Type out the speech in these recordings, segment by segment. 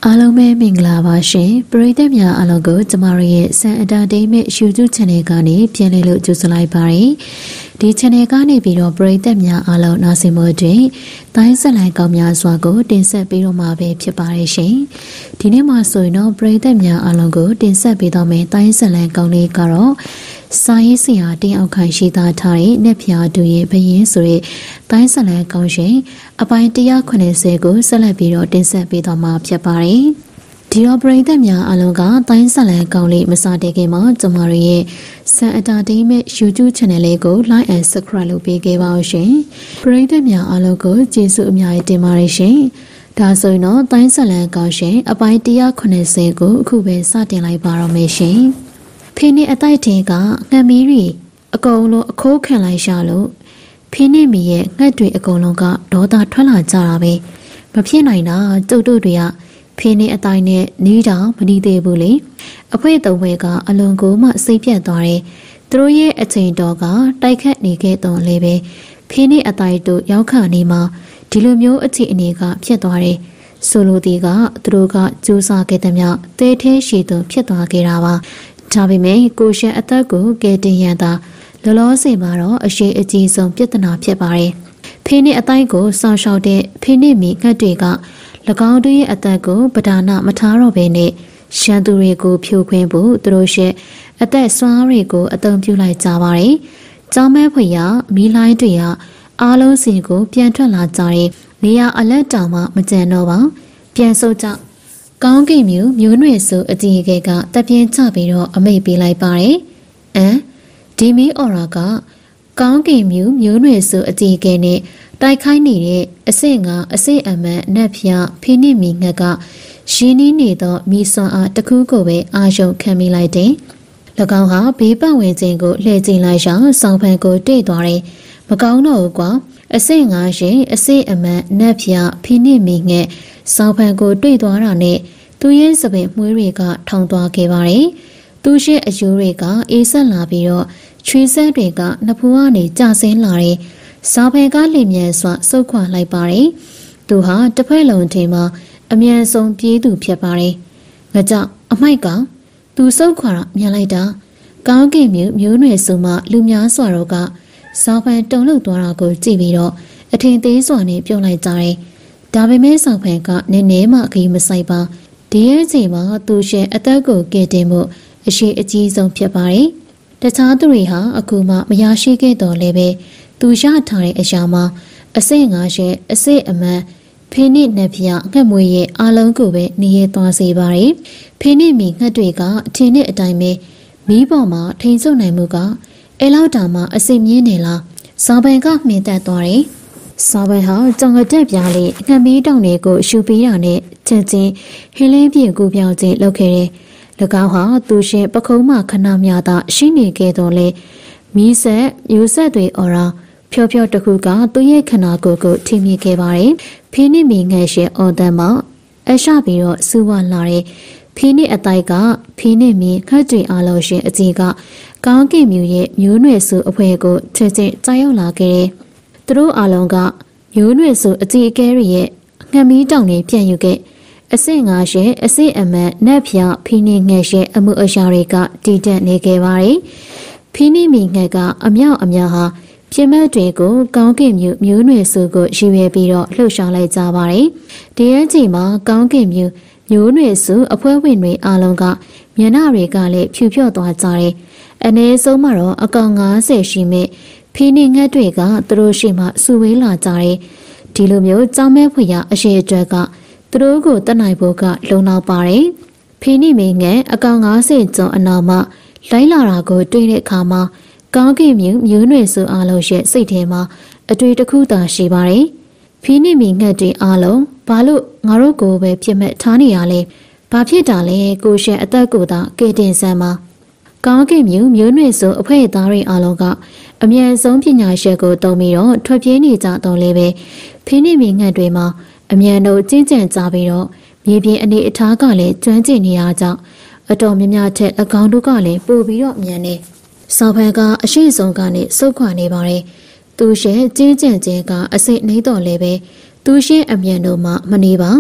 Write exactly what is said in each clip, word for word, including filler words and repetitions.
အားလုံးပဲမင်္ဂလာပါရှင်ပရိသတ်များအားလုံးကိုကျမတို့ရဲ့စံအတာတိတ်မဲ့ရှူကျူ channel ကနေပြန်လည်လို့ကြိုဆိုလိုက်ပါရစေဒီ channel ကနေပြီးတော့ပရိသတ်များအားလုံးနားဆင်မှုတွင်တိုင်းဆက်လိုင်းကောင်းများစွာကိုတင်ဆက်ပေးတော့မှာပဲဖြစ်ပါရဲ့ရှင်ဒီနေ့မှာဆိုရင်တော့ပရိသတ်များအားလုံးကိုတင်ဆက်ပေးတော့မယ့်တိုင်းဆက်လိုင်းကောင်းလေးကတော့စာရေးဆရာတင်အောင်ခိုင်ရှိသားထားတဲ့နှစ်ဖြာတူရဲ့ဘရင်ဆိုတဲ့တိုင်းဆက်လိုင်းကောင်းရှင်အပိုင်းone hundred eightyကိုဆက်လက်ပြီးတော့တင်ဆက်ပေးတော့မှာဖြစ်ပါတယ်ဒီတော့ပရိသတ်များအားလုံးကတိုင်းဆက်လိုင်းကောင်းလေးမစတဲ့ခင်မှာကျမတို့ရဲ့စံအတာတိတ်မဲ့ YouTube channel လေးကို like and subscribe လုပ်ပေးခဲ့ပါဦးရှင်ပရိသတ်များအားလုံးကိုကျေးဇူးအများကြီးတင်ပါတယ်ရှင်ဒါဆိုရင်တော့တိုင်းဆက်လိုင်းကောင်းရှင်အပိုင်းone hundred eightyကိုအခုပဲစတင်လိုက်ပါတော့မယ်ရှင်ဖေးနဲ့အတိုက်ထဲကငှက်မီးရီအကုန်လုံးအခိုးခံလိုက်ရှာလို့ဖေးနဲ့မီရဲ့ငှက်တွေအကုန်လုံးကဒေါသထွက်လာကြတာပဲမဖြစ်နိုင်တာကျုပ်တို့တွေကဖေးနဲ့အတိုက်နဲ့နီးတောင်မနီးသေးဘူးလေအဖွဲသုံးဝဲကအလွန်ကိုမှစိတ်ပြတ်သွားတယ်သူတို့ရဲ့အချိန်တော်ကတိုက်ခတ်နေခဲ့တော့လေပဲဖေးနဲ့အတိုက်တို့ရောက်ခါနေမှာဒီလိုမျိုးအခြေအနေကဖြစ်သွားတယ်ဆိုလိုဒီကသူတို့ကကြိုးစားခဲ့တဲ့မြတ်တဲသေးရှိသူဖြစ်သွားခဲ့တာပါဒါပေမဲ့ကိုရှင်အသက်ကိုကယ်တင်ရတာလောလောဆယ်မှာတော့အရှိအကြီးဆုံးပြဿနာဖြစ်ပါတယ်။ဖေးနဲ့အတိုင်းကိုစောင့်ရှောက်တဲ့ဖေးနဲ့မိငှက်တွေက၎င်းတို့ရဲ့အသက်ကိုပဒါနမထားတော့ဘဲနဲ့ရှမ်းသူတွေကိုဖြိုခွင်းဖို့သူတို့ရဲ့အသက်ဆွမ်းတွေကိုအသုံးပြုလိုက်ကြပါတယ်။ကျောင်းမဲဖွေရမီးလိုင်းတွေကအားလုံးစီကိုပြန်ထွက်လာကြတဲ့နေရာအလက်တောင်မှမကျန်တော့ပါပြန်ဆုတ်ကြကောင်းကင်မျိုးမျိုးနွယ်စုအကြီးအကဲကတပ်ပြင်းချပြီးတော့အမိတ်ပေးလိုက်ပါတယ်။အမ်ဒီမီအော်ရာကကောင်းကင်မျိုးမျိုးနွယ်စုအကြီးအကဲနဲ့တိုက်ခိုင်းနေတဲ့အဆင့်ကအဆင့်အမှန်နက်ဖျားဖိနစ်မီငှက်ကရင်းနှီးနေသောမိစွမ်းအားတစ်ခုကိုပဲအာရုံခံမိလိုက်တယ်။၎င်းဟာဘေးပတ်ဝန်းကျင်ကိုလှည့်ကြည့်လိုက်ရာစောင်းဖန်ကိုတွေ့သွားတယ်။မကောင်းတော့ဘူးကွာအဆင့်ငါရှင်အဆင့်အမှန်နက်ဖျားဖိနစ်မီငှက်စောင်းဖန်ကိုတွေ့သွားတာနဲ့သူရဲ့စပင်မွှေးတွေကထောင်သွားခဲ့ပါတယ်။သူရဲ့အယူတွေကအေးဆက်လာပြီးတော့ချွေးဆက်တွေကနဖူးကနေကျဆင်းလာတယ်။စောင်းဖန်ကလင်မြန်စွာဆုတ်ခွာလိုက်ပါတယ်။သူဟာတစ်ဖက်လုံးထဲမှာအမြန်ဆုံးပြေးသူဖြစ်ပါတယ်။ငါကြောင့်အမိုက်ကသူဆုတ်ခွာတော့မြန်လိုက်တာကောင်းကင်မျိုးမျိုးနွယ်စုမှလူများစွာတော့ကစောင်းဖန်တုံလုသွားတာကိုကြည့်ပြီးတော့အထင်သေးစွာနဲ့ပြုံးလိုက်ကြတယ်။ဒါပေမဲ့စောင်းဖန်ကနည်းနည်းမှခရီးမဆိုင်ပါဒီရဲ့အချိန်မှာသူရှင်အသက်ကိုကယ်တင်မှုအရှိအကြီးဆုံးဖြစ်ပါတယ်။တခြားသူတွေဟာအခုမှမရရှိခဲ့တော့လည်းပဲသူရထားတဲ့အရာမှာအစိတ်ငါရှင်အစိတ်အမှန်ဖေးနစ်နှစ်ဖျားငှက်မွေးရဲ့အားလုံးကိုပဲနေရသွားစေပါတယ်။ဖေးနစ်မီငှက်တွေကအထင်နဲ့အတိုင်းပဲမီးပေါ်မှာထိန်ဆုပ်နိုင်မှုကအဲလောက်တောင်မှအစိတ်မြင်းနေလားစောင်းပန်ကမှင်သက်သွားတယ်။စောင်းပန်ဟာကြောင်ကတက်ပြားလေးငှက်မီးတောင်တွေကိုရှူပေးတာနဲ့ချက်ချင်းဟင်းလင်းပြေကူပြောင်းခြင်းလုပ်ခဲ့တယ်။၎င်းဟာသူရှင်ပခုံးမှခဏမြသာရှိနေခဲ့တော့လေမီးဆက်မျိုးဆက်တွေအော်ရာဖြောဖြောတခုကသူ့ရဲ့ခနာကိုယ်ကိုထိမိခဲ့ပါတယ်။ဖေးနစ်မီငှက်ရှင်အော်တန်မှာအရှပြီးတော့စူဝါလာတဲ့ဖေးနစ်အတိုက်ကဖေးနစ်မီခတ်တွေအားလုံးရှင်အကြီးကကောင်းကင်မျိုးရဲ့မျိုးနွယ်စုအဖွဲကိုချက်ချင်းကြားရောက်လာခဲ့တယ်။သူတို့အားလုံးကမျိုးနွယ်စုအကြီးအကဲရဲ့ငှက်မီးတောင်တွေပြန်ယူခဲ့အဆင့်ငါရှင်အဆင့်အမှန်နက်ဖျားဖိနိငှက်ရှင်အမှုအရာတွေကတည်တက်နေခဲ့ပါတယ်။ဖိနိမီငှက်ကအမြောက်အများဟာပြင်းမတ်တွေကိုကောင်းကင်မျိုးမျိုးနွယ်စုကိုရည်ရွယ်ပြီးတော့လှုပ်ရှားလိုက်ကြပါတယ်။ဒီအချိန်မှာကောင်းကင်မျိုးမျိုးနွယ်စုအဖွဲ့ဝင်တွေအားလုံးကမျက်နှာတွေကလည်းဖြူဖြော့သွားကြတယ်။အနည်းဆုံးမှာတော့အကောင်၅၀ရှိမဲ့ဖိနိငှက်တွေကသူတို့ရှိမှစုဝေးလာကြတယ်။ဒီလိုမျိုးကြောင်းမဲဖွေရအရှိအတွက်ကသူတို့ကိုတတ်နိုင်ဖို့ကလုံလောက်ပါတယ်။ဖိနိမင်းငယ်အကောင်၅၀ကျော်အနောက်မှလိုက်လာတာကိုတွေ့တဲ့အခါမှာကောင်းကင်မျိုးမျိုးနွယ်စုအားလုံးရဲ့စိတ်ထဲမှာအတွေ့တစ်ခုသာရှိပါတယ်။ဖိနိမင်းငယ်တွေအားလုံးဘာလို့ငါတို့ကိုပဲပြစ်မဲ့ထားနေရလဲ။ဘာဖြစ်တာလဲကိုရှင်အသက်ကိုသာကယ်တင်စမ်းပါ။ကောင်းကင်မျိုးမျိုးနွယ်စုအဖွဲသားတွေအားလုံးကအမြန်ဆုံးပညာရှိကိုတုံးပြီးတော့ထွက်ပြေးနေကြတော့လေပဲ။ဖိနိမင်းငယ်တွေမှာအမြန်တို့ကျင့်ကြံကြပြီးတော့မြေပြင်အနေအထားကလည်းကျွမ်းကျင်နေရကြောင်းအတော်များများထက်အကောင်တို့ကလည်းပို့ပြီးတော့မြန်နေစောင်းဖန်ကအရှိဆုံးကနေစုတ်ခွာနေပါတယ်။သူရဲ့ကျင့်ကြံခြင်းကအစိတ်နှိမ့်တော်လည်းပဲသူရဲ့အမြန်တို့မှမနေပါ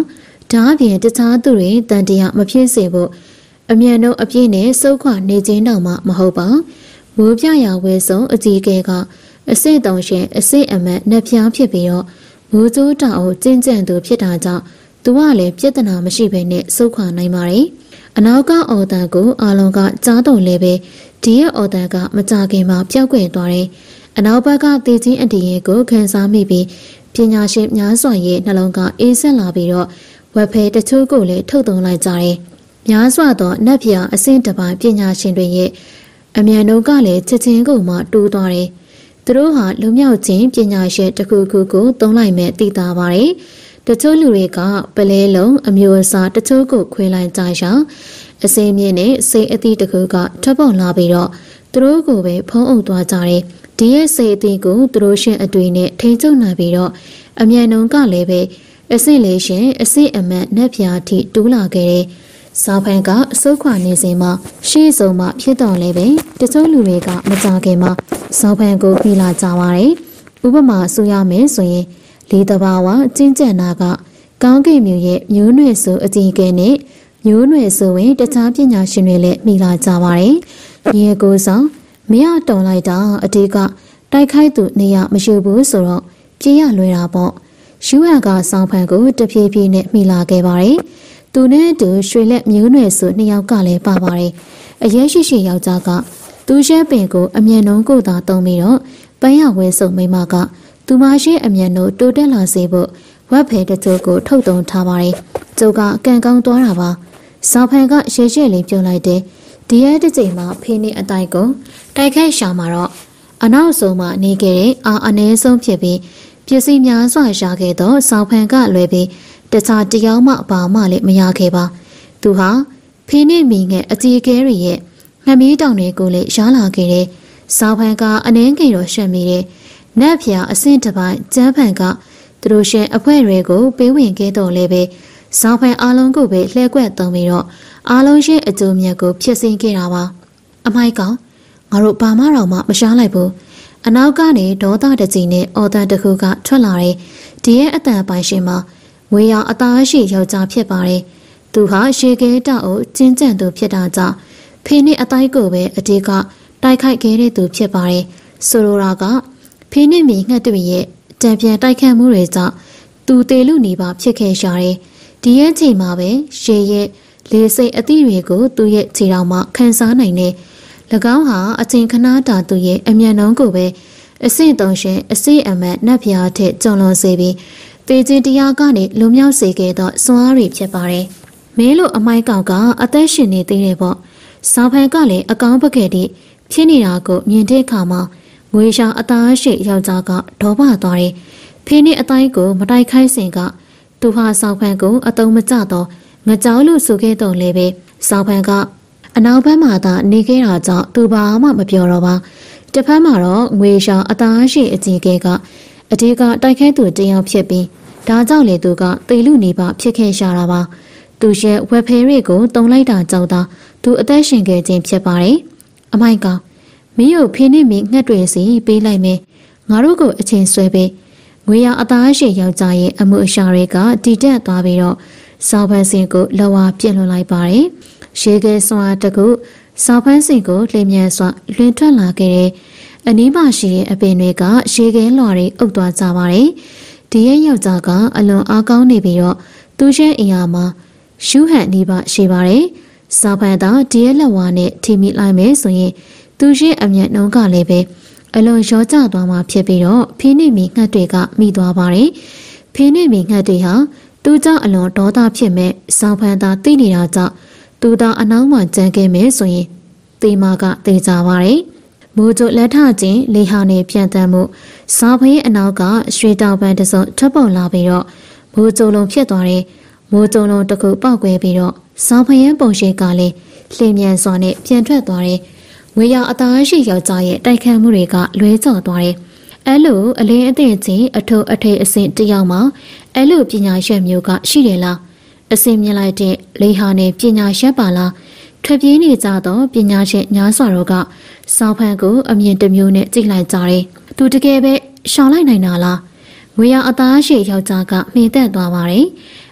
ဒါအပြင်တခြားသူတွေတန်တရားမဖြစ်စေဖို့အမြန်ဆုံးအပြည့်နဲ့စုခွာနေခြင်းတောင်မှမဟုတ်ပါမိုးပြရာဝဲဆုံးအကြီးကဲကအစစ်တုံရှင်အစစ်အမတ်နှက်ပြားဖြစ်ပြီးတော့မိုးကျိုးတောင်ကျဉ်ကျန့်သူဖြစ်တာကြောင့်သူကလည်းပြဿနာမရှိဘဲနဲ့စုခွာနိုင်ပါတယ်အနောက်ကအော်တန်ကိုအာလုံးကကြားတော်လဲပဲဒီရဲ့အော်တန်ကမကြခင်မှာပျောက်ကွယ်သွားတယ်အနောက်ဘက်ကတည်ချင်းအတည်ရဲ့ကိုခန်းစားမိပြီးပညာရှင်များစွာရဲ့နှလုံးကအေးဆက်လာပြီးတော့ဝက်ဖဲတချို့ကိုလည်းထုတ်သုံးလိုက်ကြတယ်များစွာသောနတ်ဖျားအဆင့်တစ်ပိုင်းပညာရှင်တွေရဲ့အမြန်နှုန်းကလည်းချက်ချင်းကိုမှတိုးသွားတယ်သူတို့ဟာလူမြောက်ခြင်းပညာရှင်တစ်ခုခုကိုသုံးလိုက်မဲ့သိတာပါတယ်တချို့လူတွေကပလဲလုံးအမျိုးအစားတချို့ကိုခွဲလိုက်ကြရာအစင်းမြင့်နဲ့စိတ်အသီးတစ်ခုကထွက်ပေါ်လာပြီးတော့သူတို့ကိုပဲဖုံးအုပ်သွားကြတယ်ဒီရဲ့စိတ်အသီးကိုသူတို့ရှင်အတွေ့နဲ့ထိန်းချုပ်နိုင်ပြီးတော့အမြန်နှုန်းကလည်းပဲအစစ်လေးရှင်အစစ်အမတ်နက်ဖျားထိတူးလာခဲ့တယ်စာဖန်ကအစုခွာနေစဉ်မှာရှေ့ဆုံးမှဖြစ်တော်လဲပဲတချို့လူတွေကမကြခင်မှာစာဖန်ကိုပြီးလာကြပါတယ်ဥပမာဆိုရမယ်ဆိုရင်လေတဘာဝကျင်းကျန်နာကကောင်းကင်မြို့ရဲ့မျိုးနွယ်ဆိုအကြီးကဲနဲ့မျိုးနွယ်ဆိုရင်တခြားပညာရှင်တွေလည်းမိလာကြပါတယ်။ရေကိုဆောင်မရတုံလိုက်တာအတေးကတိုက်ခိုက်သူနေရမရှိဘူးဆိုတော့ပြေးရလွယ်တာပေါ့။ရှူရကဆောင်းဖန်ကိုတဖြည်းဖြည်းနဲ့မိလာခဲ့ပါတယ်။သူနဲ့အတူရွှေလက်မျိုးနွယ်ဆိုနှစ်ယောက်ကလည်းပါပါတယ်။အရေးရှိရှိယောက်ျားကသူရဲပင်ကိုအမြန်နှုံးကိုသာတုံးပြီးတော့ပန်းရဝဲစုံမိမကသူမရှိအမြန်တို့တိုးတက်လာစေဖို့ဝက်ဖဲတချို့ကိုထုတ်သုံးထားပါတယ်။ကျုပ်ကအကန်ကောင်းသွားတာပါ။စာဖန်ကရှေ့ရှေ့လေးပြုံးလိုက်တယ်။ဒီရဲ့တစ်ချိန်မှာဖေးနေအတိုက်ကိုတိုက်ခိုက်ရှာမှာတော့အနောက်ဆုံးမှနေခဲ့တဲ့အာအနည်းဆုံးဖြစ်ပြီးပစ္စည်းများစွာရှာခဲ့တော့စာဖန်ကလွယ်ပြီးတခြားတယောက်မှဘာမှလည်းမရခဲ့ပါ။သူဟာဖေးနေမိငယ်အကြီးကဲတွေရဲ့ငမီးတောင်တွေကိုလည်းရှားလာခဲ့တယ်။စာဖန်ကအနှင်းငယ်တော့ရှက်မိတယ်။နတ်ဖျားအဆင့်တစ်ပိုင်းကျန်းဖန်ကသူတို့ရှင်အဖွဲတွေကိုပေးဝင်ခဲ့တော့လည်းပဲစောင်းဖန်အားလုံးကိုပဲလှဲကွက်သုံးပြီးတော့အားလုံးရဲ့အကျိုးမြတ်ကိုဖြစ်စင်ခဲ့တာပါအမိုက်ကောင်ငါတို့ဘာမှတော့မှမရှားလိုက်ဘူးအနောက်ကနေဒေါသတကြီးနဲ့အော်တန်တစ်ခုကထွက်လာတယ်ဒီရဲ့အတန်ပိုင်ရှင်မှာငွေရအသားရှိယောက်ျားဖြစ်ပါတယ်သူဟာရှေကဲတောက်ကိုကျင်းကျန်သူဖြစ်တာကြောင့်ဖေးနဲ့အတိုင်းကိုပဲအတေးကတိုက်ခိုက်ခဲ့တဲ့သူဖြစ်ပါတယ်ဆိုလိုတာကဖေးနဲ့မိငှက်တွေရဲ့တံပြန်တိုက်ခတ်မှုတွေကြောင့်သူတေလူနေပါဖြစ်ခဲ့ရှာတယ်ဒီရဲ့ချိန်မှာပဲရှေရဲ့လေစိတ်အသည့်တွေကိုသူ့ရဲ့ခြေထောက်မှခန်းစားနိုင်တယ်၎င်းဟာအချိန်ခဏတာသူရဲ့အမြန်နှုံးကိုပဲအဆင့်သုံးရှင်အစိအမတ်နတ်ဖျားထက်ကြုံလွန်စေပြီးတေခြင်းတရားကနေလွန်မြောက်စေခဲ့သောစွမ်းအားတွေဖြစ်ပါတယ်မင်းလိုအမိုက်ကောင်ကအသက်ရှင်နေသေးတယ်ပေါ့စောင်းဖန်ကလည်းအကောင်းပကယ်တိဖြစ်နေတာကိုမြင်တဲ့အခါမှာငွေရှာအသားရှိယောက်ျားကဒေါပသွားတယ်ဖေးနဲ့အတိုင်းကိုမတိုက်ခိုက်စဉ်ကသူဟာစောင်းဖန်ကိုအတုံးမကျတော့ငကြောက်လို့ဆိုခဲ့တော့လေပဲစောင်းဖန်ကအနောက်ဘက်မှာသာနေခဲ့တာကြောင့်သူဘာမှမပြောတော့ပါတစ်ဖက်မှာတော့ငွေရှာအသားရှိအကြီးကဲကအတေးကတိုက်ခိုက်သူတယောက်ဖြစ်ပြီးဒါကြောင့်လေသူကတေလူနေပါဖြစ်ခဲ့ရှာတာပါသူရဲ့ဝက်ဖဲတွေကိုတုံလိုက်တာကြောင့်သာသူအသက်ရှင်ခဲ့ခြင်းဖြစ်ပါတယ်အမိုက်ကောင်မင်းတို့ဖေးနေမိငှက်တွေစီပေးလိုက်မယ်ငါတို့ကိုအချိန်ဆွဲပေးငွေရအသားရှိယောက်ျားရဲ့အမှုအရှာတွေကတည်တက်သွားပြီးတော့စောင်းဖန်းစင်ကိုလောဝါပြစ်လွန်လိုက်ပါတယ်ရေခဲစွာတကူစောင်းဖန်းစင်ကိုလျင်မြန်စွာလွင်ထွက်လာခဲ့တဲ့အနီးမှာရှိတဲ့အပင်တွေကရေခဲလွှာတွေအုပ်သွားကြပါတယ်ဒီရဲ့ယောက်ျားကအလွန်အားကောင်းနေပြီးတော့သူရဲ့အရာမှာရှူးဟန်နေပါရှိပါတယ်စောင်းဖန်းသားဒီရဲ့လက်ဝါးနဲ့ထိမိလိုက်မယ်ဆိုရင်သူရဲ့အမျက်နှုံးကလည်းပဲအလွန်ရောကျသွားမှာဖြစ်ပြီးတော့ဖေးနေမိငှက်တွေကမိသွားပါတယ်ဖေးနေမိငှက်တွေဟာသူကြောင့်အလွန်ဒေါသဖြစ်မဲ့စောင်းဖန်သာသိနေတာကြောင့်သူသာအနောက်မှကြံခဲ့မယ်ဆိုရင်တေမာကတေကြပါတယ်မိုးကြလက်ထချင်းလေဟာနေပြန်တမ်းမှုစောင်းဖရဲ့အနောက်ကရွှေတောင်ပန်းတစုံထွက်ပေါ်လာပြီးတော့မိုးကြလုံးဖြစ်သွားတယ်မိုးကြလုံးတစ်ခုပေါက်ကွဲပြီးတော့စောင်းဖရဲ့ပုံရှိကလည်းလျင်မြန်စွာနဲ့ပြန်ထွက်သွားတယ်ငွေရအသားရှိယောက်ျားရဲ့တိုက်ခတ်မှုတွေကလွဲကျော်သွားတယ်။အဲ့လိုအလင်းအသင့်ချင်းအထုအထိတ်အဆင့်တယောက်မှအဲ့လိုပညာရှင်မျိုးကရှိတယ်လား။အစင်မြင်လိုက်တဲ့လေဟာနဲ့ပညာရှင်ပါလား။ထွက်ပြေးနေကြတော့ပညာရှင်ညားစွာတို့ကစောင်းဖန်ကိုအမြင်တစ်မျိုးနဲ့ကြည့်လိုက်ကြတယ်။သူတကယ်ပဲရှောင်လိုက်နိုင်တာလား။ငွေရအသားရှိယောက်ျားကမှင်သက်သွားပါတယ်။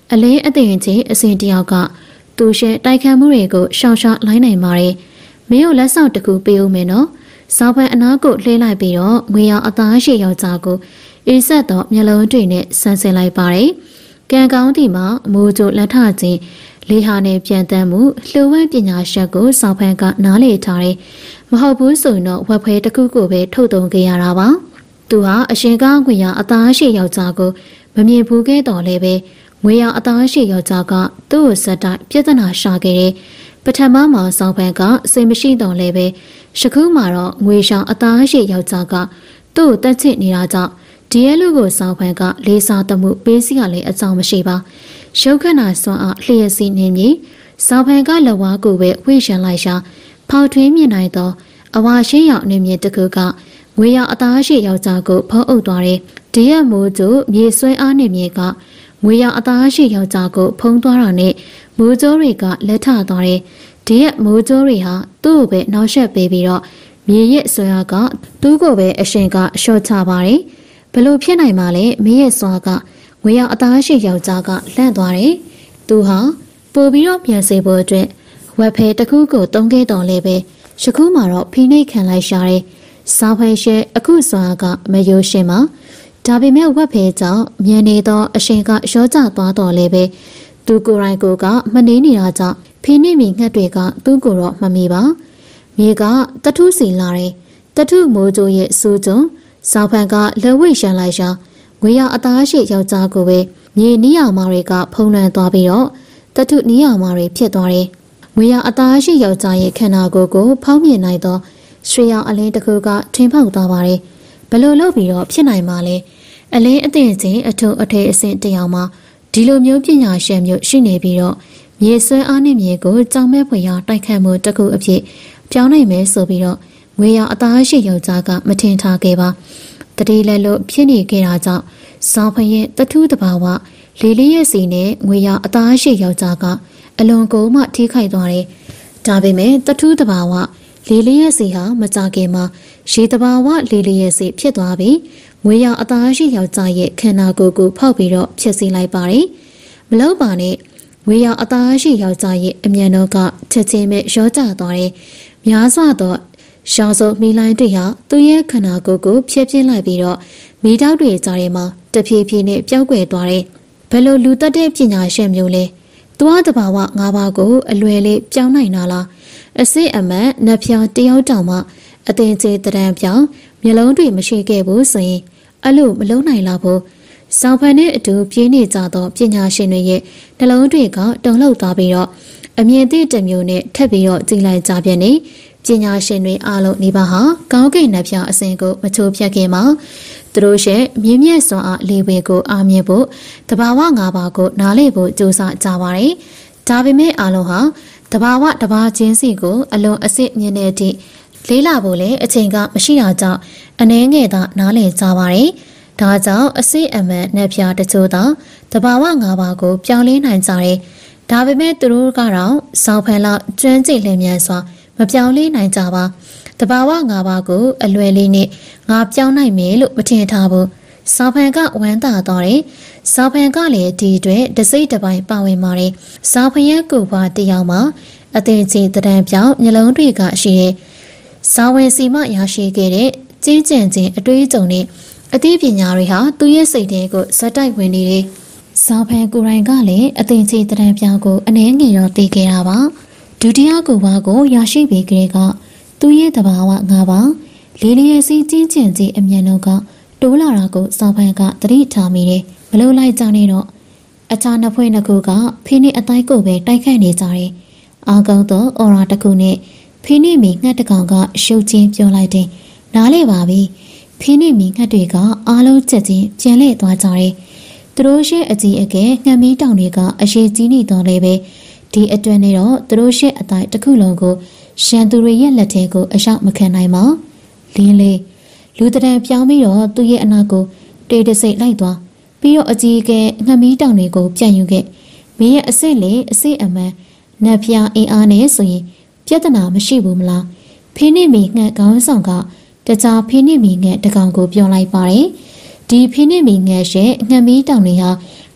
အလင်းအသိရင်ချင်းအစဉ်တယောက်ကသူရှဲတိုက်ခတ်မှုတွေကိုရှောင်ရှားလိုက်နိုင်ပါတယ်မင်းတို့လက်ဆောင်တစ်ခုပေးဦးမယ်နော်စောင်းဖန်အနာကိုလှေးလိုက်ပြီးတော့ငွေရောင်အသားရှိယောက်ျားကိုအေးဆက်တော့မျက်လုံးတွေနဲ့ဆန်းဆင်လိုက်ပါတယ်ကံကောင်းဒီမှာအမိုးကျလက်ထချင်းလေးဟာနဲ့ပြန်တမ်းမှုလှူဝဲပညာရှက်ကိုစောင်းဖန်ကနားလေထားတယ်မဟုတ်ဘူးဆိုရင်တော့ဝက်ဖဲတစ်ခုကိုပဲထုတ်သုံးခဲ့ရတာပါသူဟာအရှင်ကငွေရောင်အသားရှိယောက်ျားကိုမမြင်ဘူးခဲ့တော့လည်းပဲငွေရောင်အသားရှိယောက်ျားကသူ့ကိုစက်တိုက်ပြဿနာရှာခဲ့တယ်ပထမမှာစောင်းဖန်ကစိတ်မရှိတော့လည်းပဲရှခုမှာတော့ငွေရှောင်အသားရှိယောက်ျားကသူ့ကိုတက်ချစ်နေတာကြောင့်ဒီရဲ့လူကိုစောင်းဖန်ကလေးစားတမှုပေးစီရလေအကြောင်းမရှိပါရှုပ်ခဏစွမ်းအားလျှက်စီနေမည်စောင်းဖန်ကလဝါကိုပဲဝှေ့ရှန်လိုက်ရှာဖောက်ထွင်းမြင်နိုင်သောအဝါရှင်းရောက်နေမြင်တကူကငွေရောင်အသားရှိယောက်ျားကိုဖုံးအုပ်သွားတယ်ဒီရဲ့မိုးကျမြေဆွဲအားနေမြင်ကငွေရောင်အသားရှိယောက်ျားကိုဖုံးသွားတာနဲ့မိုးကျိုးတွေကလက်ထသွားတယ်ဒီရဲ့မိုးကျိုးတွေဟာသူ့ကိုပဲနောက်ဆက်ပေးပြီးတော့မြေရဲ့ဆွဲအားကသူ့ကိုပဲအရှင်ကရှော့ချပါတယ်ဘလို့ဖြစ်နိုင်မှာလဲမင်းရဲ့စွာကငွေရောင်အသားရှိယောက်ျားကလန့်သွားတယ်သူဟာပို့ပြီးတော့ပြန်စေဖို့အတွက်ဝက်ဖဲတစ်ခုကိုတုံးခဲ့တော်လဲပဲရှခုမှာတော့ဖိနှိပ်ခံလိုက်ရှာတယ်စောင်းဖဲရှဲအခုစွာကမယိုးရှင်မှာဒါပေမဲ့ဝက်ဖဲကြောင့်မြန်နေသောအရှင်ကရောကျသွားတော်လဲပဲသူကိုယ်တိုင်ကိုကမနေနေတာကြောင့်ဖိနှိပ်မိငှက်တွေကသူ့ကိုတော့မမီပါမြေကတထုစီလာတယ်တထုမိုးကျိုးရဲ့စူးကျုံစောင်းဖန်ကလှဝိရှန်လိုက်ရှာငွေရအသားရှိယောက်ျားကိုပဲမြေနီးအောင်မာတွေကဖုံးလွှမ်းသွားပြီးတော့တထုနီးအောင်မာတွေဖြစ်သွားတယ်ငွေရအသားရှိယောက်ျားရဲ့ခန္ဓာကိုယ်ကိုဖောင်းမြင်နိုင်သောရွှေရောင်အလင်းတစ်ခုကထင်းဖောက်သွားပါတယ်ဘလို့လုပ်ပြီးတော့ဖြစ်နိုင်မှာလဲအလင်းအသင့်ချင်းအထုအထေအဆင့်တယောက်မှာဒီလိုမျိုးပညာရှင်မျိုးရှိနေပြီးတော့မြေဆွဲအားနဲ့မြေကိုကြောင်မဲ့ဖွယ်ရာတိုက်ခတ်မှုတစ်ခုအဖြစ်ပြောင်းနိုင်မယ်ဆိုပြီးတော့ငွေရောင်အသားရှိယောက်ျားကမထင်ထားခဲ့ပါတတိလက်လို့ဖြစ်နေခဲ့တာကြောင့်စောင်းဖရဲ့တထုတဘာဝလေးလေးရဲ့စီနဲ့ငွေရောင်အသားရှိယောက်ျားကအလွန်ကိုမှထိခိုက်သွားတယ်ဒါပေမဲ့တထုတဘာဝလေးလေးရဲ့စီဟာမကြခင်မှာရေတဘာဝလေးလေးရဲ့စီဖြစ်သွားပြီးငွေရောင်အသားရှိယောက်ျားရဲ့ခန္ဓာကိုယ်ကိုဖောက်ပြီးတော့ဖြစ်စီလိုက်ပါတယ်မလို့ပါနဲ့ငွေရောင်အသားရှိယောက်ျားရဲ့အမြန်တော့ကချက်ချင်းပဲရောကျသွားတယ်များစွာသောရှောင်းစုံမိလိုင်းတွေဟာသူ့ရဲ့ခန္ဓာကိုယ်ကိုဖျက်ပြင်းလိုက်ပြီးတော့မိတောက်တွေကြားထဲမှာတဖြည်းဖြည်းနဲ့ပျောက်ကွယ်သွားတယ်ဘယ်လိုလူတက်တဲ့ပညာရှင်မျိုးလဲသွားတဘာဝငါးပါးကိုအလွယ်လေးပြောင်းနိုင်တာလားအစစ်အမှန်နှဖျားတယောက်တောင်မှအသင်ကျေတရံပြောင်းမျက်လုံးတွေမရှိခဲ့ဘူးဆိုရင်အဲ့လိုမလုံးနိုင်လောက်ဘူးစောင်းဖန်နဲ့အတူပြင်းနေကြသောပညာရှင်တွေရဲ့နှလုံးတွေကတုန်လှုပ်သွားပြီးတော့အမြင်သည့်တစ်မျိုးနဲ့ထပ်ပြီးတော့ကြည်လိုက်ကြပြန်နေပညာရှင်တွေအားလုံးနေပါဟာကောင်းကင်နှဖျားအစဉ်ကိုမချိုးဖြတ်ခင်မှာသူတို့ရဲ့မြင့်မြတ်စွာအားလေးဝေကိုအားမြင်ဖို့တဘာဝငါးပါးကိုနားလည်ဖို့ကြိုးစားကြပါတယ်ဒါပေမဲ့အားလုံးဟာတဘာဝတဘာချင်းစီကိုအလွန်အစစ်မြင်တဲ့အထိလေးလာဖို့လည်းအချိန်ကမရှိတာကြောင့်အနှဲငယ်သာနားလည်ကြပါတယ်ဒါကြောင့်အစစ်အမှန်နှဖျားတချို့သာတဘာဝငါးပါးကိုပြောင်းလဲနိုင်ကြတယ်ဒါပေမဲ့သူတို့ကတော့စောင်းဖန်လောက်ကျွမ်းကျင်လျင်မြန်စွာမပြောင်းလဲနိုင်ကြပါတဘာဝငါးပါးကိုအလွယ်လေးနဲ့ငါပြောင်းနိုင်မယ်လို့မထင်ထားဘူးစောင်းဖန်ကဝမ်းသာတော့တယ်စောင်းဖန်ကလည်းဒီအတွက်တစိမ့်တစ်ပိုင်းပါဝင်ပါတယ်စောင်းဖန်ရဲ့ကိုယ်ပွားတရားမှာအသေးချင်းတံပြောင်းမျိုးလုံးတွေကရှိတဲ့စောင်းဝင်စီမရရှိခဲ့တဲ့ကြီးကျယ်ခြင်းအတွေးအကြုံနဲ့အသိပညာတွေဟာသူ့ရဲ့စိတ်ထဲကိုဇက်တိုက်ဝင်နေတယ်စောင်းဖန်ကိုယ်တိုင်ကလည်းအသေးချင်းတံပြောင်းကိုအနှဲငယ်တော့သိခဲ့တာပါဒုတိယကိုဘွားကိုရရှိပြီးကြတဲ့ကသူ့ရဲ့တဘာဝငါးပါးလေးလေးစီးချင်းချင်းစီအမြန်တော့ကတိုးလာတာကိုစောင်းဖန်ကသတိထားမိတယ်မလို့လိုက်ကြနေတော့အခြားနှစ်ဖွဲ့နှစ်ခုကဖိနှိအတိုင်းကိုပဲတိုက်ခိုက်နေကြတယ်အာကောင်းသောအော်ရာတစ်ခုနဲ့ဖိနှိမီငှက်တစ်ကောင်ကရှုပ်ချင်းပြောလိုက်တယ်နားလေပါပြီဖိနှိမီငှက်တွေကအားလုံးချက်ချင်းပြန်လှည့်သွားကြတယ်သူတို့ရှေ့အကြီးအကဲငှက်မီးတောင်တွေကအရှိကြီးနေတော့လေပဲဒီအတွင်းနဲ့တော့သူတို့ရှေ့အတိုင်းတစ်ခုလုံးကိုရှန်သူတွေရဲ့လက်ထဲကိုအရောက်မခံနိုင်ပါလင်းလေးလူတံပြောင်းပြီးတော့သူ့ရဲ့အနာကိုတေးတစိတ်လိုက်သွားပြီးတော့အကြီးအကဲငှက်မီးတောင်တွေကိုပြန်ယူခဲ့မင်းရဲ့အစစ်လေအစစ်အမှန်နတ်ဖျားအင်အားနဲ့ဆိုရင်ပြဿနာမရှိဘူးမလားဖိနှိမီငှက်ကောင်းဆောင်ကတခြားဖိနှိမီငှက်တကောင်ကိုပြောလိုက်ပါတယ်ဒီဖိနှိမီငှက်ရဲ့ငှက်မီးတောင်တွေဟာ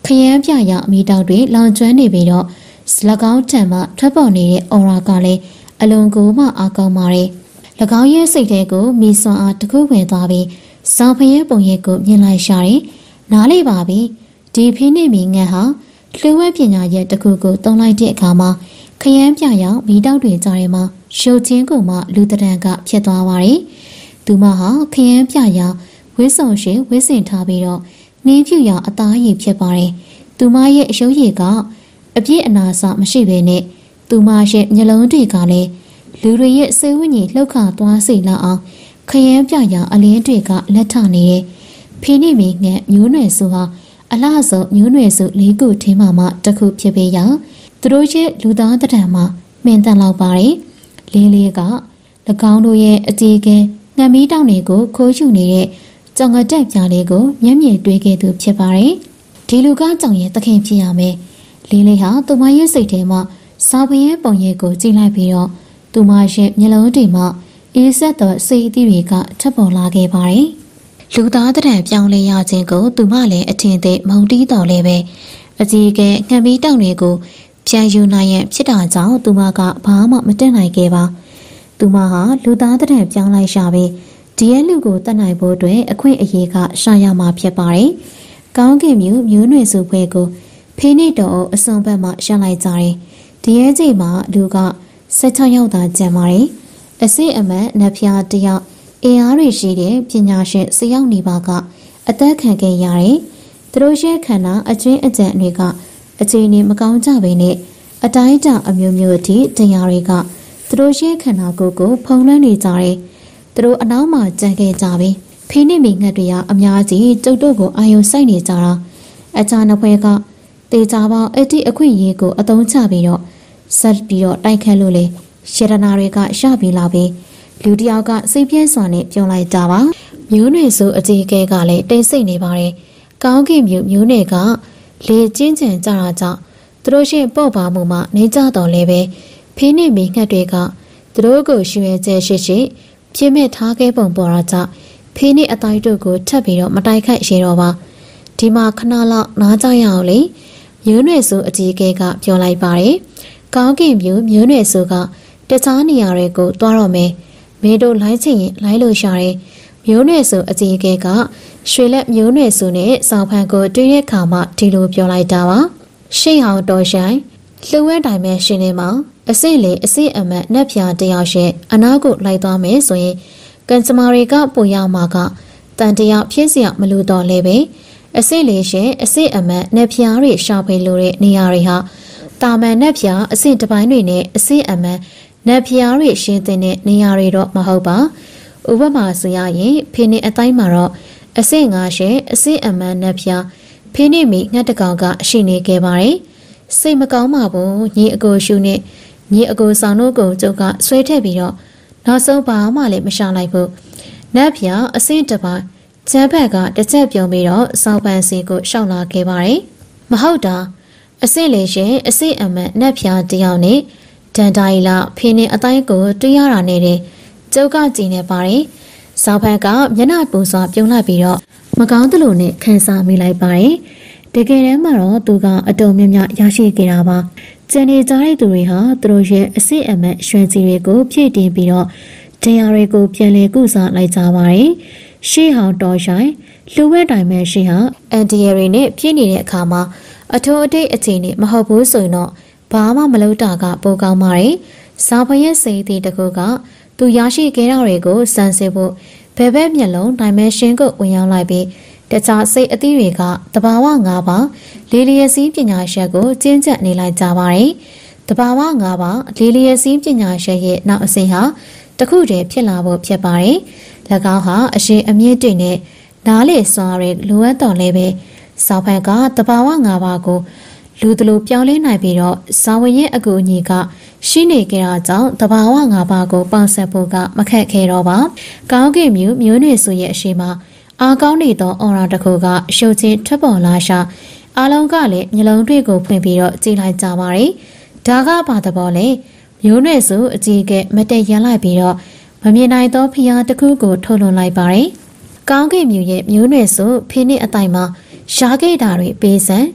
ခရမ်းပြရအမီတောက်တွေလောင်ကျွမ်းနေပြီးတော့၎င်းထံမှထွက်ပေါ်နေတဲ့အော်ရာကလည်းအလွန်ကိုမှအားကောင်းပါတယ်။၎င်းရဲ့စိတ်ထဲကိုမိစွမ်းအားတစ်ခုဝင်သွားပြီးစောင်ဖရဲပုံရိပ်ကိုမြင်လိုက်ရှာတယ်။နားလေပါပြီ။ဒီဖိနေမီငန်းဟာလှဝဲပညာရဲ့တစ်ခုကိုတုံးလိုက်တဲ့အခါမှာခရမ်းပြရောက်မိတောက်တွေကြားထဲမှာရှုပ်ချင်းကိုမှလူတရံကဖြစ်သွားပါတယ်။သူမဟာခရမ်းပြရောက်ဝစ်ဆုံရှိဝစ်စင်ထားပြီးတော့နင်းဖြူရောင်အသားရည်ဖြစ်ပါတယ်။သူမရဲ့အယုံရည်ကအပြည့်အနာစမရှိဘဲနဲ့သူမရဲ့မျက်လုံးတွေကလည်းလူတွေရဲ့စိတ်ဝိညာဉ်လှုပ်ခါသွားစေလောက်အောင်ခရမ်းပြရောင်အလင်းတွေကလက်ထနေတယ်။ဖိနေမီငန်းမျိုးနွယ်စုဟာအလားဆုံးမျိုးနွယ်စုလေးခုထင်းမှမှတစ်ခုဖြစ်ပေရာသူတို့ရဲ့လူသားတံမှာမင်းတန်လောက်ပါတယ်။လေးလေးက၎င်းတို့ရဲ့အကြီးကဲငမီးတောင်တွေကိုခိုးယူနေတဲ့ကြောင်ကတက်ပြားလေးကိုမျက်မြင်တွေ့ခဲ့သူဖြစ်ပါတယ်။ဒီလူကကြောင်ရဲ့သခင်ဖြစ်ရမယ်။လေးလေးဟာသူမရဲ့စိတ်ထဲမှာစာပရဲ့ပုံရိပ်ကိုကြည့်လိုက်ပြီးတော့သူမရဲ့မျက်လုံးတွေမှာအေးဆက်သောစိတ်အသီးတွေကထပ်ပေါ်လာခဲ့ပါတယ်။လူသားတံပြောင်းလဲရခြင်းကိုသူမလည်းအထင်သေးမုံတီးတော်လဲပဲအကြီးကဲငမီးတောင်တွေကိုပြန်ယူနိုင်ရင်ဖြစ်တာကြောင့်သူမကဘာမှမတက်နိုင်ခဲ့ပါသူမဟာလူသားတံပြောင်းလိုက်ရှာပြီးဒီရဲ့လူကိုတတ်နိုင်ဖို့အတွက်အခွင့်အရေးကရှာရမှာဖြစ်ပါတယ်ကောင်းကင်မျိုးမျိုးနွယ်စုဖွဲကိုဖေးနေတော်အစွန်ဘက်မှရှင်းလိုက်ကြတယ်ဒီရဲ့ချိန်မှာလူကဆက်ချရောက်တာကြံပါတယ်အစစ်အမတ်နဖျားတယောက်အင်အားတွေရှိတဲ့ပညာရှင်စရောက်နေပါကအသက်ခံခဲ့ရတယ်သူတို့ရဲ့ခန္ဓာအကျွင်းအကြံတွေကအခြေအနေမကောင်းကြပေနဲ့အတိုင်းအတာအမျိုးမျိုးအထိတရားတွေကသူတို့ရဲ့ခန္ဓာကိုယ်ကိုဖုံးလွှမ်းနေကြတယ်။သူတို့အနောက်မှာကြံခဲ့ကြပြီ။ဖိနေမီငှက်တွေကအများကြီးကျုပ်တို့ကိုအာရုံစိုက်နေကြတာ။အချာနှစ်ဖွဲကတေချာပေါင်းအဲ့ဒီအခွင့်အရေးကိုအသုံးချပြီးတော့ဆက်ပြီးတော့တိုက်ခတ်လို့လေရှရနာတွေကရှပြီးလာပြီးလူတယောက်ကစိတ်ပြင်းစွာနဲ့ပြုံးလိုက်ကြပါ။မျိုးနွယ်စုအကြီးအကဲကလည်းတိတ်ဆိတ်နေပါတယ်။ကောင်းကင်မျိုးမျိုးနယ်ကလေကျင်းကျင်ကြတာကြောင့်သူတို့ရှင်ပေါ့ပါမှုမှနေကြတော်လဲပဲဖိနေမီငှက်တွေကသူတို့ကိုရွှဲကျဲရှိရှိပြင်းမဲ့ထားခဲ့ပုံပေါ်တာကြောင့်ဖိနေအတိုင်းတို့ကိုထပ်ပြီးတော့မတိုက်ခိုက်ရတော့ပါဒီမှာခဏလောက်နားကြရအောင်လေမျိုးနွယ်စုအကြီးအကဲကပြောလိုက်ပါတယ်ကောင်းကင်မျိုးမျိုးနွယ်စုကတခြားနေရာတွေကိုတွားတော့မယ်မင်းတို့လိုင်းချင်ရင်လိုင်းလို့ရှာတယ်မျိုးနွယ်စုအကြီးအကဲကရွှေလက်မျိုးနွယ်စုနဲ့စောင်ဖန်ကိုတွေ့တဲ့အခါမှဒီလိုပြောလိုက်တာပါရှေ့ဟောင်းတော်ဆိုင်လှဝဲတိုင်းမဲ့ရှင်နေမှာအစ်စ်လေအစ်စ်အမတ်နှက်ပြာတယောက်ရှင်အနာကိုလိုက်သွားမယ်ဆိုရင်ကန်စမာတွေကပိုရမှာကတန်တရာဖြစ်เสียမလို့တော့လဲပဲအစ်စ်လေရှင်အစ်စ်အမတ်နှက်ပြာတွေရှာဖွေလို့တဲ့နေရာတွေဟာတာမန်နှက်ပြာအစ်စ်တစ်ပိုင်းတွေနဲ့အစ်စ်အမတ်နှက်ပြာတွေရှင်းတဲ့နေရာတွေတော့မဟုတ်ပါဥပမာဆိုရရင်ဖိနေအတိုင်းမှာတော့အစ်စ်ငါရှင်အစ်စ်အမတ်နှက်ပြာဖိနေမီငှက်တကောင်ကရှိနေခဲ့ပါတယ်စိတ်မကောင်းပါဘူးညီအကိုရှုနဲ့ညီအကိုဆောင်တို့ကိုကျုပ်ကဆွဲထည့်ပြီးတော့နောက်ဆုံးဘာမှလည်းမရှာလိုက်ဘူးနတ်ပြအစင်းတပါကျန်းဘက်ကတစ်ချက်ပြုံးပြီးတော့စောင်းပန်းစီကိုရှောက်လာခဲ့ပါတယ်မဟုတ်တာအစင်းလေးရှင်အစင်းအမတ်နတ်ပြတယောက်နဲ့ဒန်တိုင်းလာဖေးနေအတိုင်းကိုတွေ့ရတာနဲ့တဲ့ကျုပ်ကကြည်နေပါတယ်စောင်းဘက်ကမျက်နှာပူစွာပြုံးလိုက်ပြီးတော့မကောင်းသလိုနဲ့ခံစားမိလိုက်ပါတယ်တကယ်တမ်းမှာတော့သူကအတော်များများရရှိခဲ့တာပါကျန်နေကြတဲ့သူတွေဟာသူတို့ရဲ့အစစ်အမတ်ရွှေစီတွေကိုဖြည့်တင်ပြီးတော့တရားတွေကိုပြန်လည်ကုစားလိုက်ကြပါတယ်ရှေ့ဟောင်းတော်ဆိုင်လူဝဲတိုင်မဲ့ရှေ့ဟာအန်တီရီနဲ့ပြည့်နေတဲ့အခါမှာအထိုးအတိတ်အခြေအနေမဟုတ်ဘူးဆိုရင်တော့ဘာမှမလုပ်တာကပိုကောင်းပါတယ်ဇာဖရဲ့စိတ်သေးတကူကသူရရှိခဲ့တာတွေကိုစမ်းစစ်ဖို့ဘယ်ဘက်မျက်လုံးတိုင်မဲ့ရှင်ကိုဝင်ရောက်လိုက်ပြီးတခြားစိတ်အသီးတွေကတဘာဝ၅ပါးလေလျက်စီးပညာရှင်ကိုကျင့်ကြံနေလိုက်ကြပါတယ်။တဘာဝ၅ပါးလေလျက်စီးပညာရှင်ရဲ့နောက်အစဉ်ဟာတခုတည်းဖြစ်လာဖို့ဖြစ်ပါတယ်။၎င်းဟာအရှင်အမြင့်တွေနဲ့နားလေစွာရဲလိုအပ်တော်လဲပဲစောင်းဖန်ကတဘာဝ၅ပါးကိုလူတလူပြောင်းလဲနိုင်ပြီးတော့ဇာဝင်ရဲ့အကူအညီကရှိနေကြတာကြောင့်တဘာဝ၅ပါးကိုပေါင်းစပ်ဖို့ကမခက်ခဲတော့ပါ။ကောင်းကင်မျိုးမျိုးနွယ်စုရဲ့အရှိမှာအားကောင်းနေသောအော်ရာတစ်ခုကရှုပ်ချင်းထွက်ပေါ်လာရှာအားလုံးကလည်းမျက်လုံးတွေကိုဖွင့်ပြီးတော့ကြည့်လိုက်ကြပါတယ်။ဒါကဘာသဘောလဲမျိုးနွယ်စုအကြီးကမတည့်ရလိုက်ပြီးတော့မမြင်နိုင်သောဖျားတစ်ခုကိုထုတ်လွှတ်လိုက်ပါတယ်။ကောင်းကင်မျိုးရဲ့မျိုးနွယ်စုဖိနစ်အတိုင်းမှာရှားခဲ့တာတွေပေးစံ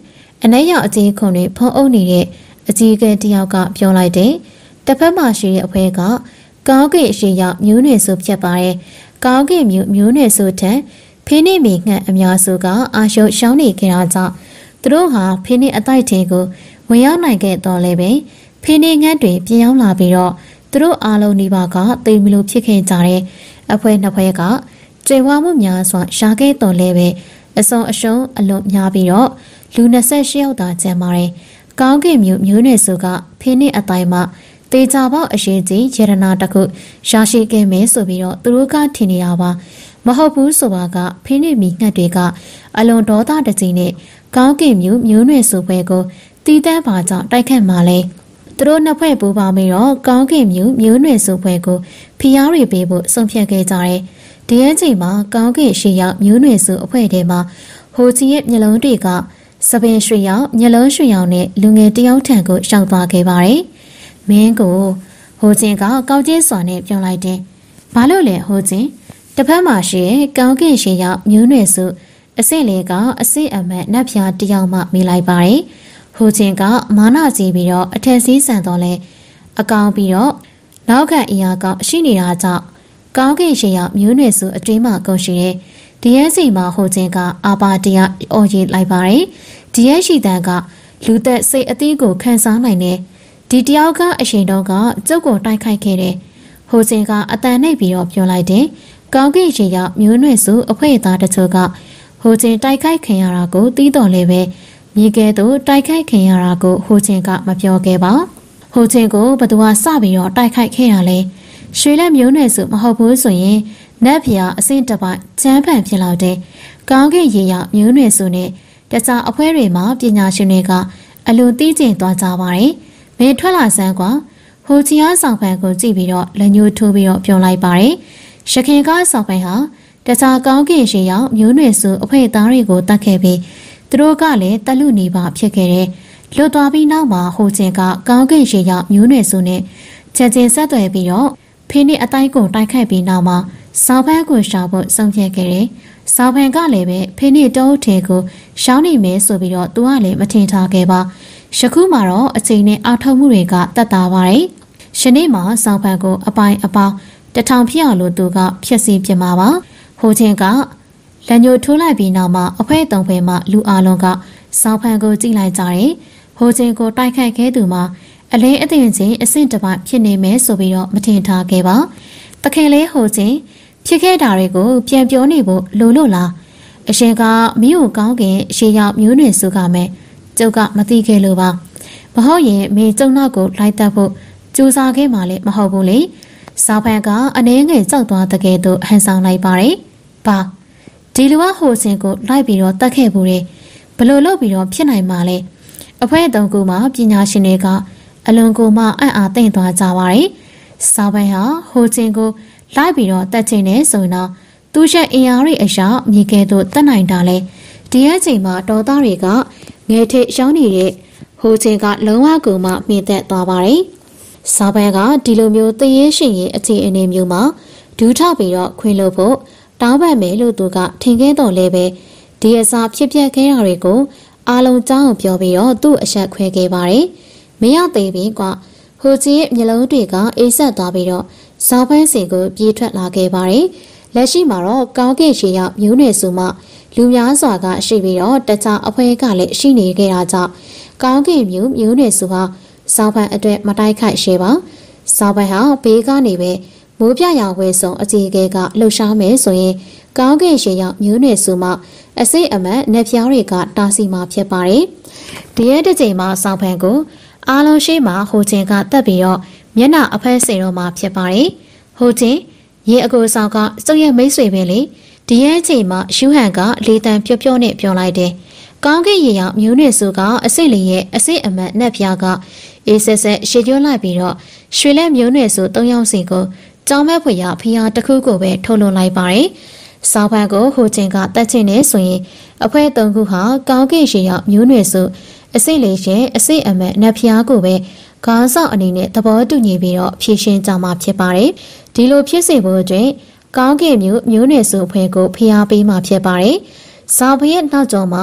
အနက်ရောက်အကြီးခုံတွေဖုံးအုပ်နေတဲ့အကြီးကဲတယောက်ကပြောလိုက်တယ်။တစ်ဖက်မှာရှိတဲ့အဖွဲကကောင်းကင်အရှိရောက်မျိုးနွယ်စုဖြစ်ပါတယ်။ကောင်းကင်မျိုးမျိုးနွယ်စုထက်ဖိနေမီငှက်အများစုကအာရှုရှောင်းနေကြတာကြောင့်သူတို့ဟာဖိနေအတိုက်တွေကိုဝင်ရောက်နိုင်ခဲ့တော့လည်းပဲဖိနေငှက်တွေပြင်းရောက်လာပြီးတော့သူတို့အားလုံးဒီပါကတိမ်မလို့ဖြစ်ခဲ့ကြတဲ့အဖွဲနှစ်ဖွဲကကျေဝါမှုများစွာရှားခဲ့တော့လည်းပဲအစုံအရှုံးအလွန်များပြီးတော့လူ၂၈ယောက်သာကျန်ပါတယ်။ကောင်းကင်မျိုးမျိုးနွယ်စုကဖိနေအတိုင်းမှာတေချာပေါက်အရှိကြီးယေရနာတခုရှာရှိခဲ့မယ်ဆိုပြီးတော့သူတို့ကထင်နေရပါမဟုတ်ဘူးဆိုတာကဖိနေမီငှက်တွေကအလွန်ဒေါသတကြီးနဲ့ကောင်းကင်မျိုးမျိုးနွယ်စုဖွဲကိုတီးတန်းပါကြောင့်တိုက်ခတ်မှလဲသူတို့နှစ်ဖွဲ့ပူးပေါင်းပြီးတော့ကောင်းကင်မျိုးမျိုးနွယ်စုဖွဲကိုဖျားရီပေးဖို့ဆုံးဖြတ်ခဲ့ကြတယ်။ဒီအချိန်မှာကောင်းကင်ရှိရောက်မျိုးနွယ်စုအဖွဲ့ထဲမှာဟိုချီရဲ့မျက်လုံးတွေကစပင်ရွှေရောင်မျက်လုံးရွှေရောင်နဲ့လူငယ်တယောက်ထံကိုရှောက်သွားခဲ့ပါတယ်။မင်းကိုဟိုချင်းကကောက်ကျင်းစွာနဲ့ပြောလိုက်တယ်။ဘာလို့လဲဟိုချင်းတစ်ဖက်မှာရှိရဲ့ကောင်းကင်ရှိရောက်မျိုးနွယ်စုအစစ်လေးကအစစ်အမတ်နတ်ဖျားတယောက်မှမိလိုက်ပါတယ်။ဟိုချင်းကမာနကြီးပြီးတော့အထက်စီးဆန်တော့လဲအကောင်ပြီးတော့နောက်ခံအရာကောင်ရှိနေတာကြောင့်ကောင်းကင်ရှိရောက်မျိုးနွယ်စုအတွင်းမှာကုန်ရှိတဲ့ဒီရဲ့စီမှာဟိုချင်းကအာပါတရားအော်ရည်လိုက်ပါတယ်။ဒီရဲ့ရှိတန်းကလူသက်စိတ်အသီးကိုခန်းစားနိုင်တဲ့ဒီတယောက်ကအရှင်တော့ကကျုပ်ကိုတိုက်ခိုက်ခဲ့တယ်။ဟိုချင်းကအတန်နှိပ်ပြီးတော့ပြောလိုက်တယ်။ကောင်းကင်ရှိရောက်မျိုးနွယ်စုအဖွဲ့သားတချို့ကဟိုချင်းတိုက်ခိုက်ခင်ရတာကိုတီးတော်လဲပဲမြေကဲသို့တိုက်ခိုက်ခင်ရတာကိုဟိုချင်းကမပြောခဲ့ပါဟိုချင်းကိုဘသူကစပြီးတော့တိုက်ခိုက်ခဲ့တာလဲရွှေလက်မျိုးနွယ်စုမဟုတ်ဘူးဆိုရင်နတ်ဖျားအစင်တစ်ပိုက်ချမ်းဖန်ဖြစ်လာတဲ့ကောင်းကင်ရေရမျိုးနွယ်စုနဲ့တခြားအဖွဲ့တွေမှာပညာရှင်တွေကအလွန်သိကျင်သွားကြပါတယ်မင်းထွက်လာစမ်းကွာဟိုချင်းအားဆောင်ဖန်ကိုကြည့်ပြီးတော့လက်ညှိုးထိုးပြီးတော့ပြောလိုက်ပါတယ်ရခင်ကဆောင်ဖန်ဟာတခြားကောင်းကင်ရေရမျိုးနွယ်စုအဖွဲ့သားတွေကိုတတ်ခဲ့ပြီးသူတို့ကလည်းတက်လူနေပါဖြစ်ခဲ့တယ်။လွတ်သွားပြီးနောက်မှာဟိုချင်းကကောင်းကင်ရေရောက်မျိုးနွယ်စုနဲ့ချက်ချင်းဆက်သွယ်ပြီးတော့ဖိနေအတိုင်းကိုတိုက်ခိုက်ပြီးနောက်မှာစောင်းဖန်းကိုရှောင်ဖို့ဆုံးဖြတ်ခဲ့တယ်။စောင်းဖန်းကလည်းပဲဖိနေတောအထေကိုရှောင်းနေမယ်ဆိုပြီးတော့သူကလည်းမထင်ထားခဲ့ပါ။ယခုမှတော့အချိန်နဲ့အောက်ထုတ်မှုတွေကတက်တာပါတယ်။ယနေ့မှာစောင်းဖန်းကိုအပိုင်အပေါင်းတထောင်ဖြစ်အောင်လို့သူကဖျက်ဆီးပြမှာပါ။ဟိုချင်းကလက်ညှိုးထိုးလိုက်ပြီးနောက်မှာအဖွဲတုံဖွဲမှာလူအလုံးကစောင်းဖန်ကိုကြည့်လိုက်ကြတယ်။ဟိုချင်းကိုတိုက်ခိုက်ခဲ့သူမှာအလင်းအသင်ချင်းအဆင့်တစ်ပိုင်းဖြစ်နေမယ်ဆိုပြီးတော့မထင်ထားခဲ့ပါ။တခင်လေးဟိုချင်းဖြစ်ခဲ့တာတွေကိုပြန်ပြောနေဖို့လိုလို့လား။အရှင်ကမင်းကိုကောင်းခင်ရှေးရောက်မျိုးနွယ်စုကမယ်ကျုပ်ကမသိခဲ့လို့ပါ။မဟုတ်ရင်မင်းကျုံနောက်ကိုလိုက်တတ်ဖို့ကြိုးစားခဲ့မှလည်းမဟုတ်ဘူးလေ။စောင်းဖန်ကအနှဲငယ်ကြောက်သွားတဲ့ကဲ့သို့ဟန်ဆောင်လိုက်ပါတယ်။ပါဒီလူကဟိုစင်ကိုလိုက်ပြီးတော့တတ်ခဲ့ဘူးလေဘလို့လုပ်ပြီးတော့ဖြစ်နိုင်မှာလဲအဖွဲတုံကူမှာပညာရှင်တွေကအလွန်ကိုမှအံ့အားသင့်သွားကြပါတယ်စာပိုင်ဟာဟိုစင်ကိုလိုက်ပြီးတော့တတ်ခြင်းနဲ့ဆိုရင်တော့သူ့ရဲ့အင်အားတွေအရာမြေကဲသို့တတ်နိုင်တာလဲဒီအချိန်မှာတော်သားတွေကငယ်ထိပ်ရှောင်းနေတဲ့ဟိုစင်ကလုံးဝကိုမှမြင့်သက်သွားပါတယ်စာပိုင်ကဒီလိုမျိုးတရေရှင်ရဲ့အခြေအနေမျိုးမှာဒူးထပြီးတော့ခွင်လို့ဖို့တောင်းပန်မယ်လို့သူကထင်ခဲ့တော့လဲပဲဒီအစားဖြစ်ပျက်ခဲ့တာတွေကိုအားလုံးကြောင်းပြောပြီးတော့သူ့အဆက်ခွဲခဲ့ပါတယ်မရောက်သေးပြီကွာဟိုကြီးရဲ့မျက်လုံးတွေကအေးဆက်သွားပြီးတော့ဇောင်းပန်းစင်ကိုပြေးထွက်လာခဲ့ပါတယ်လက်ရှိမှာတော့ကောင်းကင်ရှေရောက်မျိုးနွယ်စုမှလူများစွာကရှိပြီးတော့တခြားအဖွဲကလည်းရှိနေခဲ့တာကြောင့်ကောင်းကင်မျိုးမျိုးနွယ်စုဟာဇောင်းပန်းအတွက်မတိုက်ခိုက်ရှေပါဇောင်းပန်းဟာဘေးကနေပဲမိုးပြရောင်ဝဲဆောင်အကြီးအကဲကလှုပ်ရှားမယ်ဆိုရင်ကောင်းကင်ရှေရောက်မျိုးနွယ်စုမှအစိတ်အမတ်နက်ဖျားတွေကတားဆီးမှာဖြစ်ပါတယ်ဒီရဲ့တစ်ချိန်မှာစောင်းဖန်ကိုအားလုံးရှိမှဟိုချင်းကတက်ပြီးတော့မျက်နှာအဖက်စေတော့မှာဖြစ်ပါတယ်ဟိုချင်းရေအကိုဆောင်ကစုပ်ရဲ့မိတ်ဆွေပဲလေဒီရဲ့ချိန်မှာယူဟန်ကလေတံဖြောဖြောနဲ့ပြောလိုက်တယ်ကောင်းကင်ရေရောက်မျိုးနွယ်စုကအစိတ်လေးရဲ့အစိတ်အမတ်နက်ဖျားကအေးဆက်ဆက်ရှေ့ကျွန်းလိုက်ပြီးတော့ရွှေလက်မျိုးနွယ်စုသုံးယောက်စီကိုကျောင်းမဲ့ဖွေရဖျားတစ်ခုကိုပဲထုတ်လွှင့်လိုက်ပါတယ်။စောင်းဖန်ကိုဟိုချင်းကတက်ချင်နေဆိုရင်အဖွဲသုံးခုဟာကောင်းကင်ရှေရောက်မျိုးနွယ်စုအစိတ်လေးရှင်အစိတ်အမတ်နတ်ဖျားကိုပဲခေါင်းဆောင်အနေနဲ့သဘောတူညီပြီးတော့ဖြည့်ရှင်းကြမှာဖြစ်ပါတယ်။ဒီလိုဖြစ်စေဖို့အတွက်ကောင်းကင်မျိုးမျိုးနွယ်စုအဖွဲကိုဖျားပေးမှာဖြစ်ပါတယ်။စောင်းဖရဲ့နောက်ကျော်မှာ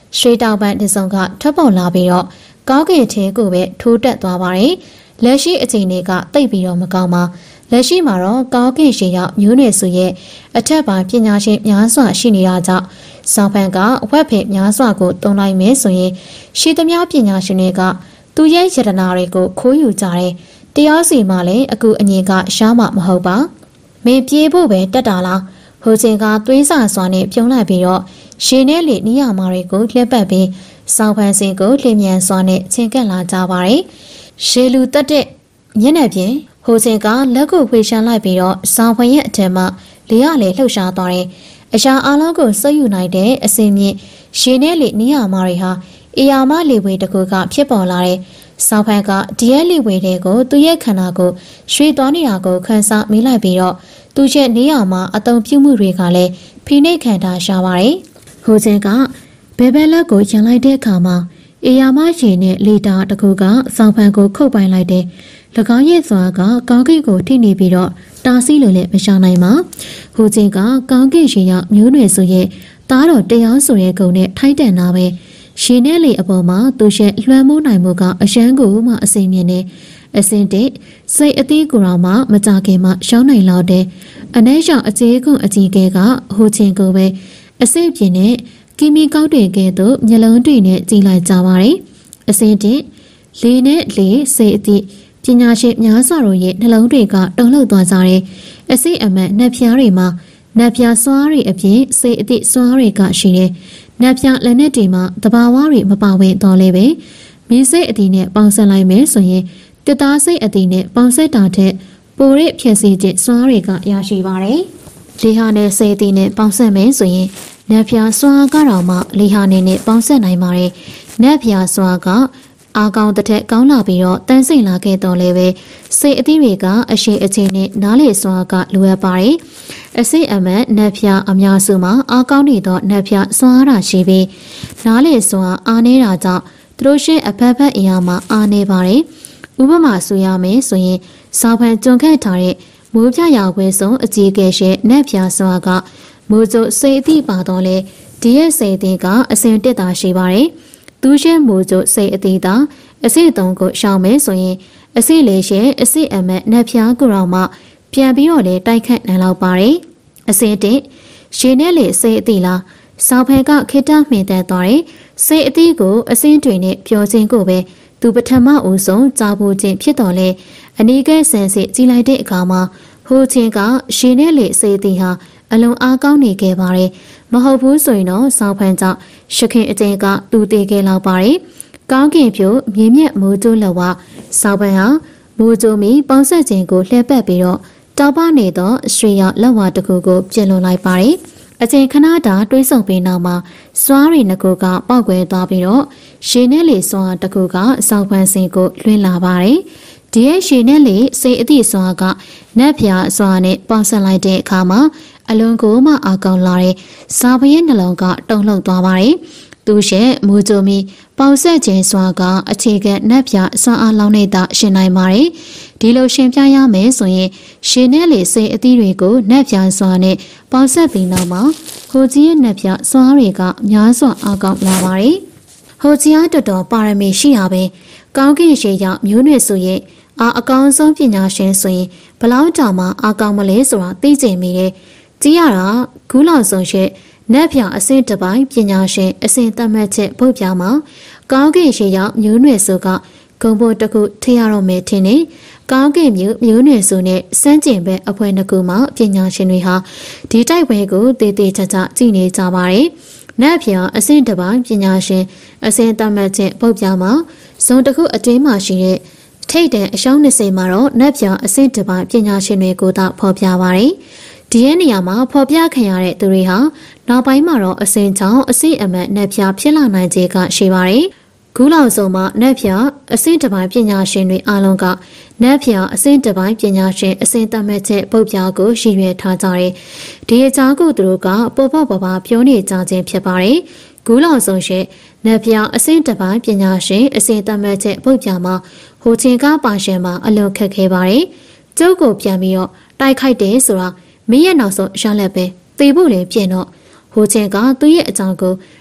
ရွှေတောင်ပန်တစ်စုံကထွက်ပေါ်လာပြီးတော့ကောင်းကင်ထဲကိုပဲထိုးတက်သွားပါတယ်လက်ရှိအခြေအနေကတိတ်ပြီးတော့မကောင်းပါလက်ရှိမှာတော့ကောင်းကင်ရှင်ရောက်မျိုးနွယ်စုရဲ့အထက်ပိုင်းပညာရှင်များစွာရှိနေတာကြောင့်ဆောင်းဖန်ကဝက်ဖက်များစွာကိုတုံလိုက်မယ်ဆိုရင်ရှိသမျှပညာရှင်တွေကသူရဲ့ယတနာတွေကိုခိုးယူကြတယ်တရားစီမှလည်းအကူအငင်ကရှားမှမဟုတ်ပါမင်းပြေးဖို့ပဲတက်တာလားဟိုချင်းကသွေးစာစွာနဲ့ပြုံးလိုက်ပြီးတော့ရှည်နဲ့လေနီးယာမာတွေကိုလှက်ပတ်ပြီးဆောင်းဖန်စင်ကိုလျင်မြန်စွာနဲ့ချင်းကပ်လာကြပါတယ်ရှည်လူတက်တဲ့ညနေပြင်ဟိုချင်းကလက်ကိုဝေရှမ်းလိုက်ပြီးတော့ဆောင်းဖန်ရဲ့အထက်မှာလေရလေလှုပ်ရှားသွားတယ်အရာအလုံးကိုစိတ်ယူနိုင်တဲ့အစင်မြင့်ရှည်နဲ့လေနီးယာမာတွေဟာအရာမလေဝေတကူကဖြစ်ပေါ်လာတဲ့ဆောင်းဖန်ကဒီရဲ့လေဝေတွေကိုသူ့ရဲ့ခန္ဓာကိုရွှေသွားနေတာကိုခန်းစားမိလိုက်ပြီးတော့သူ့ရဲ့နေရာမှာအတုံပြုမှုတွေကလည်းဖိနှိပ်ခံတာရှားပါတယ်ဟိုချင်းကဘယ်ဘက်လက်ကိုရန်လိုက်တဲ့အခါမှာအရာမရှင်နဲ့လေတာတကူကဆောင်းဖန်ကိုခုတ်ပိုင်လိုက်တဲ့၎င်းရဲ့စွာကကောင်းကင်ကိုထိနေပြီးတော့တားဆီးလို့လည်းမရှာနိုင်ပါဟိုချင်းကကောင်းကင်ရှင်ရောက်မျိုးနွယ်စုရဲ့သားတော်တရားဆိုတဲ့ဂုဏ်နဲ့ထိုက်တန်တာပဲရှင်နဲ့လေအပေါ်မှာသူရဲ့လွှမ်းမိုးနိုင်မှုကအရှမ်းကိုမှအစိမ်မြင်နေအစင်တဲ့စိတ်အသေးကိုယ်တော်မှမကြခင်မှရှောင်းနိုင်လောက်တဲ့အနည်းရှောင်အကျေးကွန်အကြီးကဲကဟိုချင်းကိုပဲအစိပ်ပြင်းနဲ့ကီမီကောက်တွေကဲ့သို့မျက်လုံးတွေနဲ့ကြည်လိုက်ကြပါတယ်အစင်တဲ့လေနဲ့လေစိတ်အသည့်ပညာရှင်များစွာတို့ရဲ့နှလုံးတွေကတုန်လှုပ်သွားကြတယ်အစိပ်အမတ်နှက်ဖျားတွေမှာနှက်ဖျားစွားတွေအပြင်စိတ်အသည့်စွားတွေကရှိတယ်နှက်ဖျားလက်နဲ့တွေမှာတဘာဝတွေမပါဝင်တော့လဲပဲမြင်းစိတ်အသည့်နဲ့ပေါင်းစပ်လိုက်မယ်ဆိုရင်တသားစိတ်အသည့်နဲ့ပေါင်းဆက်တာတဲ့ပိုရဖြစ်စီခြင်းစွားတွေကရရှိပါတယ်။လေဟာနဲ့စိတ်အသည့်နဲ့ပေါင်းဆက်မယ်ဆိုရင်နက်ဖျားစွားကတော့မှလေဟာနဲ့နဲ့ပေါင်းဆက်နိုင်ပါတယ်။နက်ဖျားစွားကအာကောင်တစ်ထက်ကောင်းလာပြီးတော့တန်းစိတ်လာခဲ့တော့လည်းပဲစိတ်အသည့်တွေကအရှိအချင်းနဲ့နားလေစွားကလိုအပ်ပါတယ်။အစိတ်အမတ်နက်ဖျားအများစုမှာအာကောင်နေတော့နက်ဖျားစွားတာရှိပြီးနားလေစွားအားနေတာကြောင့်သူတို့ရှင်းအဖက်ဖက်အရာမှာအားနေပါတယ်။ဥပမာဆိုရမယ်ဆိုရင်ဆောင်းဖန်ကြုံခဲ့ထားတဲ့မိုးပြရာဝဲဆုံးအကြီးကဲရှဲနက်ဖျားစွာကမိုးကျစိတ်အသည့်ပါတော့လေဒီရဲ့စိတ်အသည့်ကအစဉ်တက်တာရှိပါတယ်သူရှဲမိုးကျစိတ်အသည့်သာအစစ်သုံးကိုရှောင်မယ်ဆိုရင်အစစ်လေးရှဲအစစ်အမက်နက်ဖျားကိုတော့မှပြန်ပြီးတော့လေတိုက်ခတ်နိုင်လောက်ပါတယ်အစစ်တက်ရှင်းနဲ့လေစိတ်အသည့်လားဆောင်းဖန်ကခိတမှင်တဲ့သွားတယ်စိတ်အသည့်ကိုအစင်းတွေနဲ့ပျော်ခြင်းကိုပဲသူပထမဦးဆုံးကြားဖို့ခြင်းဖြစ်တော်လဲအနီးကဲဆန်စစ်ကြီးလိုက်တဲ့အခါမှာဟိုချင်းကရှင်နဲ့လေစေတီဟာအလွန်အားကောင်းနေခဲ့ပါတယ်မဟုတ်ဘူးဆိုရင်တော့ဆောင်းဖန်ကြောင့်ရှခင်အကျဉ်းကတူတည်ခဲ့လောက်ပါတယ်ကောင်းကင်ပြိုမြင်းမြတ်မိုးကျိုးလက်ဝဆောင်းဖန်ဟာမိုးကျိုးမီပေါင်းဆက်ခြင်းကိုလှည့်ပတ်ပြီးတော့တောက်ပနေသောရွှေရောက်လက်ဝတစ်ခုကိုပြင်လွန်လိုက်ပါတယ်အချိန်ခဏတာတွေးဆုံပြီးနောက်မှာစွားရီနှစ်ခုကပောက်ကွဲသွားပြီးတော့ရှည်နဲ့လေစွားတစ်ခုကစောက်ဖန်စင်ကိုလွှင့်လာပါတယ်ဒီရဲ့ရှည်နဲ့လေစိတ်အသည့်စွားကနက်ဖျားစွားနဲ့ပေါင်းဆက်လိုက်တဲ့အခါမှာအလွန်ကိုမှအာကောင်လာတဲ့စာပရဲ့နှလုံးကတုန်လှုပ်သွားပါတယ်သူရဲ့မူကြိုမီပေါက်ဆက်ခြင်းစွာကအခြေခံနက်ဖျားစွားအားလောင်းနေတာရှင်နိုင်ပါတယ်ဒီလိုရှင်ပြရမယ်ဆိုရင်ရှင်နဲ့လေစိတ်အသီးတွေကိုနက်ဖျားစွာနဲ့ပေါက်ဆက်ပြီးနောက်မှာဟိုကြီးရဲ့နက်ဖျားစွာတွေကများစွာအာကောင်လာပါတယ်ဟိုကြီးအားတော်တော်ပါရမီရှိရပဲကောင်းကင်ရှေရောက်မျိုးနွယ်ဆိုရဲ့အာအကောင်ဆုံးပညာရှင်ဆိုရင်ဘလောက်တောင်မှအာကောင်မလဲဆိုတာသိကျင်မိတယ်ကြီးရတာခုလောက်ဆုံးရှက်နက်ဖြာအဆင့်တစ်ပိုင်းပညာရှင်အဆင့်သတ်မှတ်ချက်ပုတ်ပြမှာကောင်းကင်ရှေရောက်မျိုးနွယ်စုကဂုံပေါ်တစ်ခုထည့်ရတော့မယ်ထင်တယ်ကောင်းကင်မျိုးမျိုးနွယ်စုနဲ့စမ်းကျင်ဘက်အဖွဲ့နှစ်ခုမှပညာရှင်တွေဟာဒီတိုက်ပွဲကိုတည်တည်ချာချာကြည့်နေကြပါတယ်နက်ဖြာအဆင့်တစ်ပိုင်းပညာရှင်အဆင့်သတ်မှတ်ချက်ပုတ်ပြမှာဇုံတစ်ခုအတွင်းမှာရှိတဲ့ထိတ်တဲ့အရှောင်းနှစ်စိမ်မှာတော့နက်ဖြာအဆင့်တစ်ပိုင်းပညာရှင်တွေကိုသာဖော်ပြပါတယ်ဒီရဲ့နေရာမှာဖော်ပြခံရတဲ့သူတွေဟာနောက်ပိုင်းမှာတော့အစင်ချောင်းအစိအမတ်နက်ဖြာဖြစ်လာနိုင်ခြေကရှိပါတယ်။ခုလောက်ဆုံးမှာနက်ဖြာအစင်တစ်ပိုင်းပညာရှင်တွေအားလုံးကနက်ဖြာအစင်တစ်ပိုင်းပညာရှင်အစင်သတ်မှတ်ချက်ပုတ်ပြားကိုရည်ရွယ်ထားကြတယ်။ဒီအကြောင်းကိုသူတို့ကပေါ်ပေါ်ပါပါပြောနေကြခြင်းဖြစ်ပါတယ်။ခုလောက်ဆုံးရှိနက်ဖြာအစင်တစ်ပိုင်းပညာရှင်အစင်သတ်မှတ်ချက်ပုတ်ပြားမှာဟိုချင်းကပါရှင်မှာအလွန်ခက်ခဲပါတယ်။ကျုပ်ကိုပြန်ပြီးတော့တိုက်ခိုက်တယ်ဆိုတာမင်းရဲ့နောက်ဆုံးရလက်ပဲသေဖို့လည်းပြင်တော့ဟိုချင်းကသူ့ရဲ့အကြောင်းကို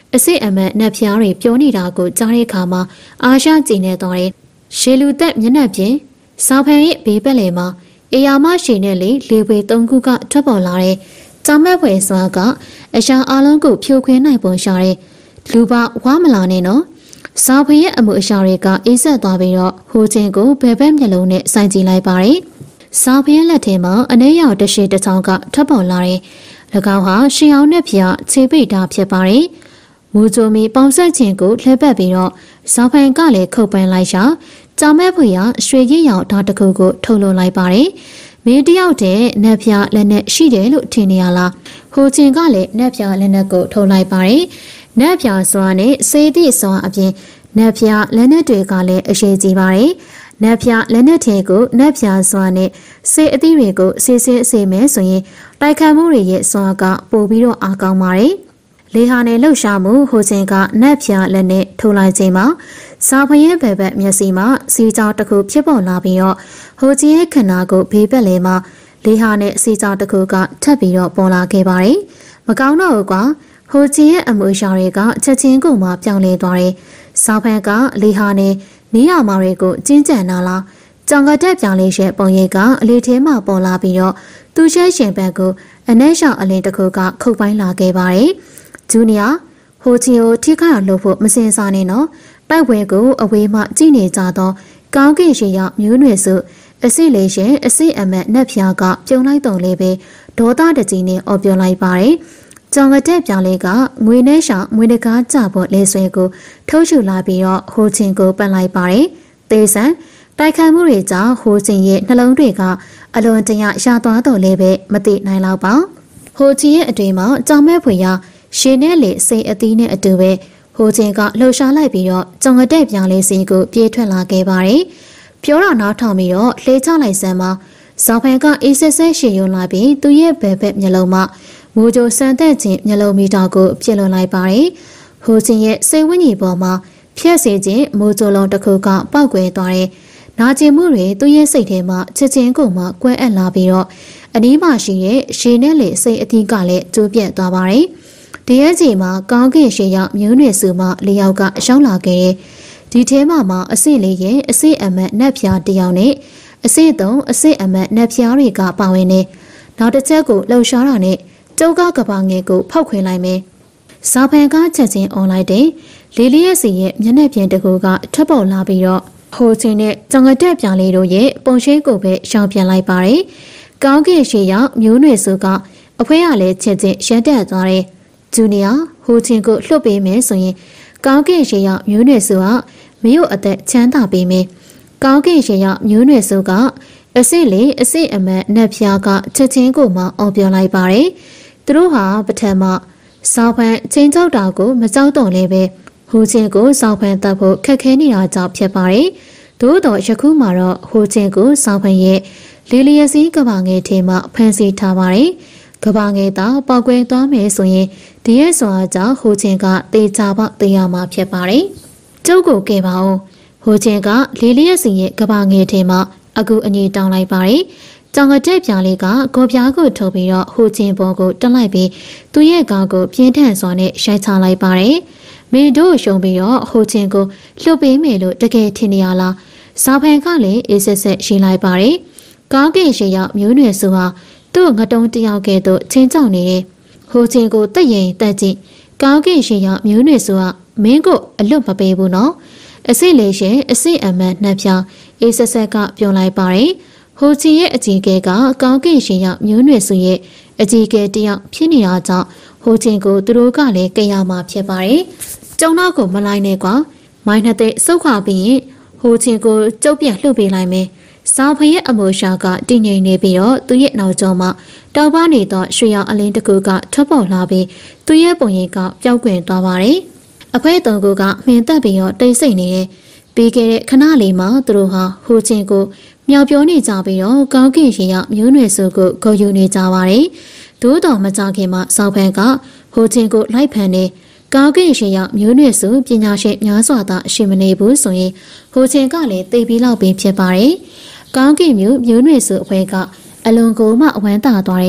အစစ်အမတ်နတ်ဖျားတွေပြောနေတာကိုကြားတဲ့အခါမှာအာရှကြည်နေသွားတယ်။ရှေလူသက်မျက်နှာပြင်စာဖန်ရဲ့ဘေးဘက်လေမှာအေယာမရှိနဲ့လေလေပွေသုံးခုကထွက်ပေါ်လာတဲ့ကြောင်မက်ဖွယ်စွာကအရှာအလုံးကိုဖြိုခွင်းနိုင်ပုံရှာတဲ့လူပါဝါမလာနဲ့နော်။စာဖန်ရဲ့အမှုအရှာတွေကအေးဆက်သွားပြီးတော့ဟိုချင်းကိုဘယ်ဘက်မျက်လုံးနဲ့စိုက်ကြည့်လိုက်ပါတယ်။စာဖန်လက်ထဲမှာအနေရောက်တရှိတစ်ချောင်းကထွက်ပေါ်လာတဲ့၎င်းဟာရှင်အောင်နဲ့ဖျားခြေပိတ်တာဖြစ်ပါတယ်။မူဂျိုမီပေါင်ဆက်ခြင်းကိုလှည့်ပတ်ပြီးတော့ဇော်ဖန်ကလည်းခုတ်ပန်းလိုက်ရှာကြောင်မဲ့ဖွေရရွှေရည်ရောင်ဓာတ်တစ်ခုကိုထုတ်လွှတ်လိုက်ပါတယ်။မင်းတယောက်တည်းနက်ဖျားလက်နဲ့ရှိတယ်လို့ထင်နေရလား။ဟိုချင်းကလည်းနက်ဖျားလက်နဲ့ကိုထုတ်လိုက်ပါတယ်။နက်ဖျားစွာနဲ့စေးသည့်စွာအပြင်နက်ဖျားလက်နဲ့တွေကလည်းအရှိကြီးပါတယ်။နက်ဖျားလက်နဲ့ထဲကိုနက်ဖျားစွာနဲ့စေးအသီးတွေကိုစေးစေးအစေမဲဆိုရင်တိုက်ခတ်မှုတွေရဲ့စွာကပိုပြီးတော့အားကောင်းပါတယ်။လေဟာနဲ့လှုပ်ရှားမှုဟိုချင်းကနက်ဖျားလက်နဲ့ထိုးလိုက်ခြင်းမှာစာဖရဲ့ဘယ်ဘက်မျက်စိမှာစီကြောင်တစ်ခုဖြစ်ပေါ်လာပြီးတော့ဟိုချင်းရဲ့ခန္ဓာကိုဘေးဘက်လေမှာလေဟာနဲ့စီကြောင်တစ်ခုကထပ်ပြီးတော့ပေါ်လာခဲ့ပါတယ်။မကောင်းတော့ဘူးကွာဟိုချင်းရဲ့အမှုရှာတွေကချက်ချင်းကိုမှပြောင်းလဲသွားတယ်။စာဖကလေဟာနဲ့နီးရမာတွေကိုကျင်းကြံလာလားကြောင်ကတက်ပြောင်းလဲရဲ့ပုံရိပ်ကအလေးထဲမှာပေါ်လာပြီးတော့သူ့ရှဲရှင်ဘက်ကိုအနှဲရှောင်အလင်းတစ်ခုကခုတ်ပိုင်းလာခဲ့ပါတယ်။ဂျူနီယာဟိုချီကိုထိခိုက်လို့ဖို့မစင်စားနဲ့နော်တိုက်ပွဲကိုအဝေးမှကြည့်နေကြသောကောင်းကင်ရှိရောက်မျိုးနွယ်စုအစစ်လေးရှင်အစစ်အမတ်နက်ဖျားကပြုံလိုက်တုံလေးပဲဒေါသတကြီးနဲ့အော်ပြောလိုက်ပါတယ်။ကြောင်ကတဲ့ပြောင်လေးကငွေနဲ့ရှောင်ငွေတကားကြဖို့လေဆွဲကိုထုတ်ယူလာပြီးတော့ဟိုချင်းကိုပတ်လိုက်ပါတယ်။သေဆန်တိုက်ခိုက်မှုတွေကြောင့်ဟိုချင်းရဲ့နှလုံးတွေကအလွန်တရာရှာသွားတော့လေးပဲမသိနိုင်တော့ပါ။ဟိုချင်းရဲ့အတွင်မှာကြောင်မဲ့ဖွေရရှင်းနဲ့လေစိတ်အသီးနဲ့အတူပဲဟိုချင်းကလှုပ်ရှားလိုက်ပြီးတော့ကြောင်ကတဲ့ပြောင်လေးစီကိုပြေးထွက်လာခဲ့ပါတယ်။ပြောတော့နောက်ထောင်ပြီးတော့လှေချလိုက်စမ်းမှာဇော်ဖန်ကအေးဆက်ဆက်ရှည်ယွန်းလာပြီးသူ့ရဲ့ဘဲဘက်မျက်လုံးမှာမူဂျိုစံသက်ခြင်းမျက်လုံးမီတာကိုပြစ်လွန်လိုက်ပါတယ်။ဟိုချင်းရဲ့စိတ်ဝိညာဉ်ပေါ်မှာဖြက်စီခြင်းမူဂျိုလုံးတစ်ခုကပောက်ကွယ်သွားတယ်။နာကျင်မှုတွေသူ့ရဲ့စိတ်ထဲမှာချက်ချင်းကိုမှကွဲအပ်လာပြီးတော့အနီးမှာရှိတဲ့ရှည်နဲ့လေစိတ်အသီးကလည်းကျိုးပြတ်သွားပါတယ်။ဒီရဲ့ချိန်မှာကောင်းကင်ရှေ့ရောက်မျိုးနွယ်စုမှလေးယောက်ကရောက်လာခဲ့တဲ့ဒီထဲမှာမှအစစ်လေးရဲ့အစစ်အမတ်နက်ဖျားတယောက်နဲ့အစစ်သုံးအစစ်အမတ်နက်ဖျားတွေကပါဝင်နေနောက်တစ်ချက်ကိုလှုပ်ရှားတာနဲ့ကျုပ်ကကဘာငယ်ကိုဖောက်ခွင်လိုက်မယ်။စာဖန်ကချက်ချင်းအွန်လိုက်တဲ့လေးလေးရဲ့စီရဲ့မျက်နှာပြင်တကူကထွက်ပေါ်လာပြီးတော့ဟိုချင်းနဲ့ကြောင်ကတက်ပြန်လေးတို့ရဲ့ပုံရှိကိုပဲရှောင်ပြန်လိုက်ပါတယ်။ကောင်းကင်ရှေ့ရောက်မျိုးနွယ်စုကအဖွဲရလဲချက်ချင်းရှမ်းတက်သွားတယ်။ဂျူနီယာဟိုချင်းကိုလှုပ်ပေးမယ်ဆိုရင်ကောင်းကင်ရှေ့ရောက်မျိုးနွယ်စုကမင်းတို့အသက်ချမ်းသာပေးမယ်။ကောင်းကင်ရှေ့ရောက်မျိုးနွယ်စုကအစစ်လေးအစစ်အမတ်နက်ဖျားကချက်ချင်းကိုမှအော်ပြောလိုက်ပါတယ်။သူတို့ဟာပထမစောင်းဖန်ချင်းကြောက်တာကိုမကြောက်တော့လဲပဲဟိုချင်းကိုစောင်းဖန်တတ်ဖို့ခက်ခဲနေတာကြောင့်ဖြစ်ပါတယ်။သို့တော့ယခုမှတော့ဟိုချင်းကိုစောင်းဖန်ရဲ့လေးလျက်စီးကဘာငယ်ထဲမှာဖန်ဆီးထားပါတယ်။ကဘာငယ်သားပေါက်ကွဲသွားမယ်ဆိုရင်ဒီရဲ့စွာကြောင့်ဟိုချင်းကတေချာပေါက်တေးရမှာဖြစ်ပါတယ်။ကျုပ်ကိုကဲပါဦးဟိုချင်းကလေးလျက်စီရဲ့ကဘာငယ်ထဲမှာအခုအညီတောင်းလိုက်ပါတယ်။ကြောင်ကတဲ့ပြားလေးကကိုပြားကိုထုတ်ပြီးတော့ဟိုချင်းပေါ်ကိုတက်လိုက်ပြီးသူ့ရဲ့ကောင်းကိုပြင်းထန်စွာနဲ့ရိုက်ချလိုက်ပါတယ်။မင်းတို့ရှုံပြီးတော့ဟိုချင်းကိုလှုပ်ပေးမယ်လို့တကယ်ထင်နေရလား။ဇာဖန်ကလည်းအေးဆက်ဆက်ရှိလိုက်ပါတယ်။ကောင်းကင်ရှိရောက်မျိုးနွယ်စုဟာသူ့ငတုံးတယောက်ကဲ့သို့ချင်းကြောင်နေတယ်။ဟိုချင်းကိုတက်ရင်တက်ကြည့်ကောင်းကင်ရှိရောက်မျိုးနွယ်စုကမင်းကိုအလွတ်မပေးဘူးနော်။အစစ်လေးရှင်အစစ်အမတ်နှက်ဖြာအေးဆက်ဆက်ကပြောလိုက်ပါတယ်။ဟိုချီရဲ့အကြီးကဲကကောင်းကင်ရှင်ရောက်မျိုးနွယ်စုရဲ့အကြီးကဲတယောက်ဖြစ်နေတာကြောင့်ဟိုချင်းကိုသူတို့ကလည်းကြရမှာဖြစ်ပါတယ်။ကျုံတော့ကိုမလိုက်နဲ့ကွာမိုင်းနှစ်သိစုတ်ခွာပြီးရင်ဟိုချင်းကိုကျုပ်ပြလှုပ်ပေးလိုက်မယ်။စာဖရဲ့အမိုရှာကတည်ငြိမ်နေပြီးတော့သူရဲ့နောက်ကျောမှာတောက်ပနေသောရွှေရောင်အလင်းတစ်ခုကထွက်ပေါ်လာပြီးသူရဲ့ပုံရိပ်ကပျောက်ကွယ်သွားပါတယ်။အဖွဲသုံးခုကမှင်သက်ပြီးတော့တိတ်ဆိတ်နေတယ်။ပြီးခဲ့တဲ့ခဏလေးမှာသူတို့ဟာဟိုချင်းကိုမြောက်ပြောနေကြပြီးတော့ကောင်းကင်ရှင်ရောက်မျိုးနွယ်စုကိုဂုဏ်ယူနေကြပါတယ်။သို့တော်မကြခင်မှာစောက်ဖန်ကဟိုချင်းကိုလိုက်ဖန်နေကောင်းကင်ရှင်ရောက်မျိုးနွယ်စုပညာရှင်များစွာသာအရှိမနေဘူးဆိုရင်ဟိုချင်းကလည်းသိပြီးလောက်ပင်ဖြစ်ပါတယ်။ကောင်းကင်မျိုးမျိုးနွယ်စုအဖွဲကအလွန်ကိုမှအဝမ်းသာသွားတယ်။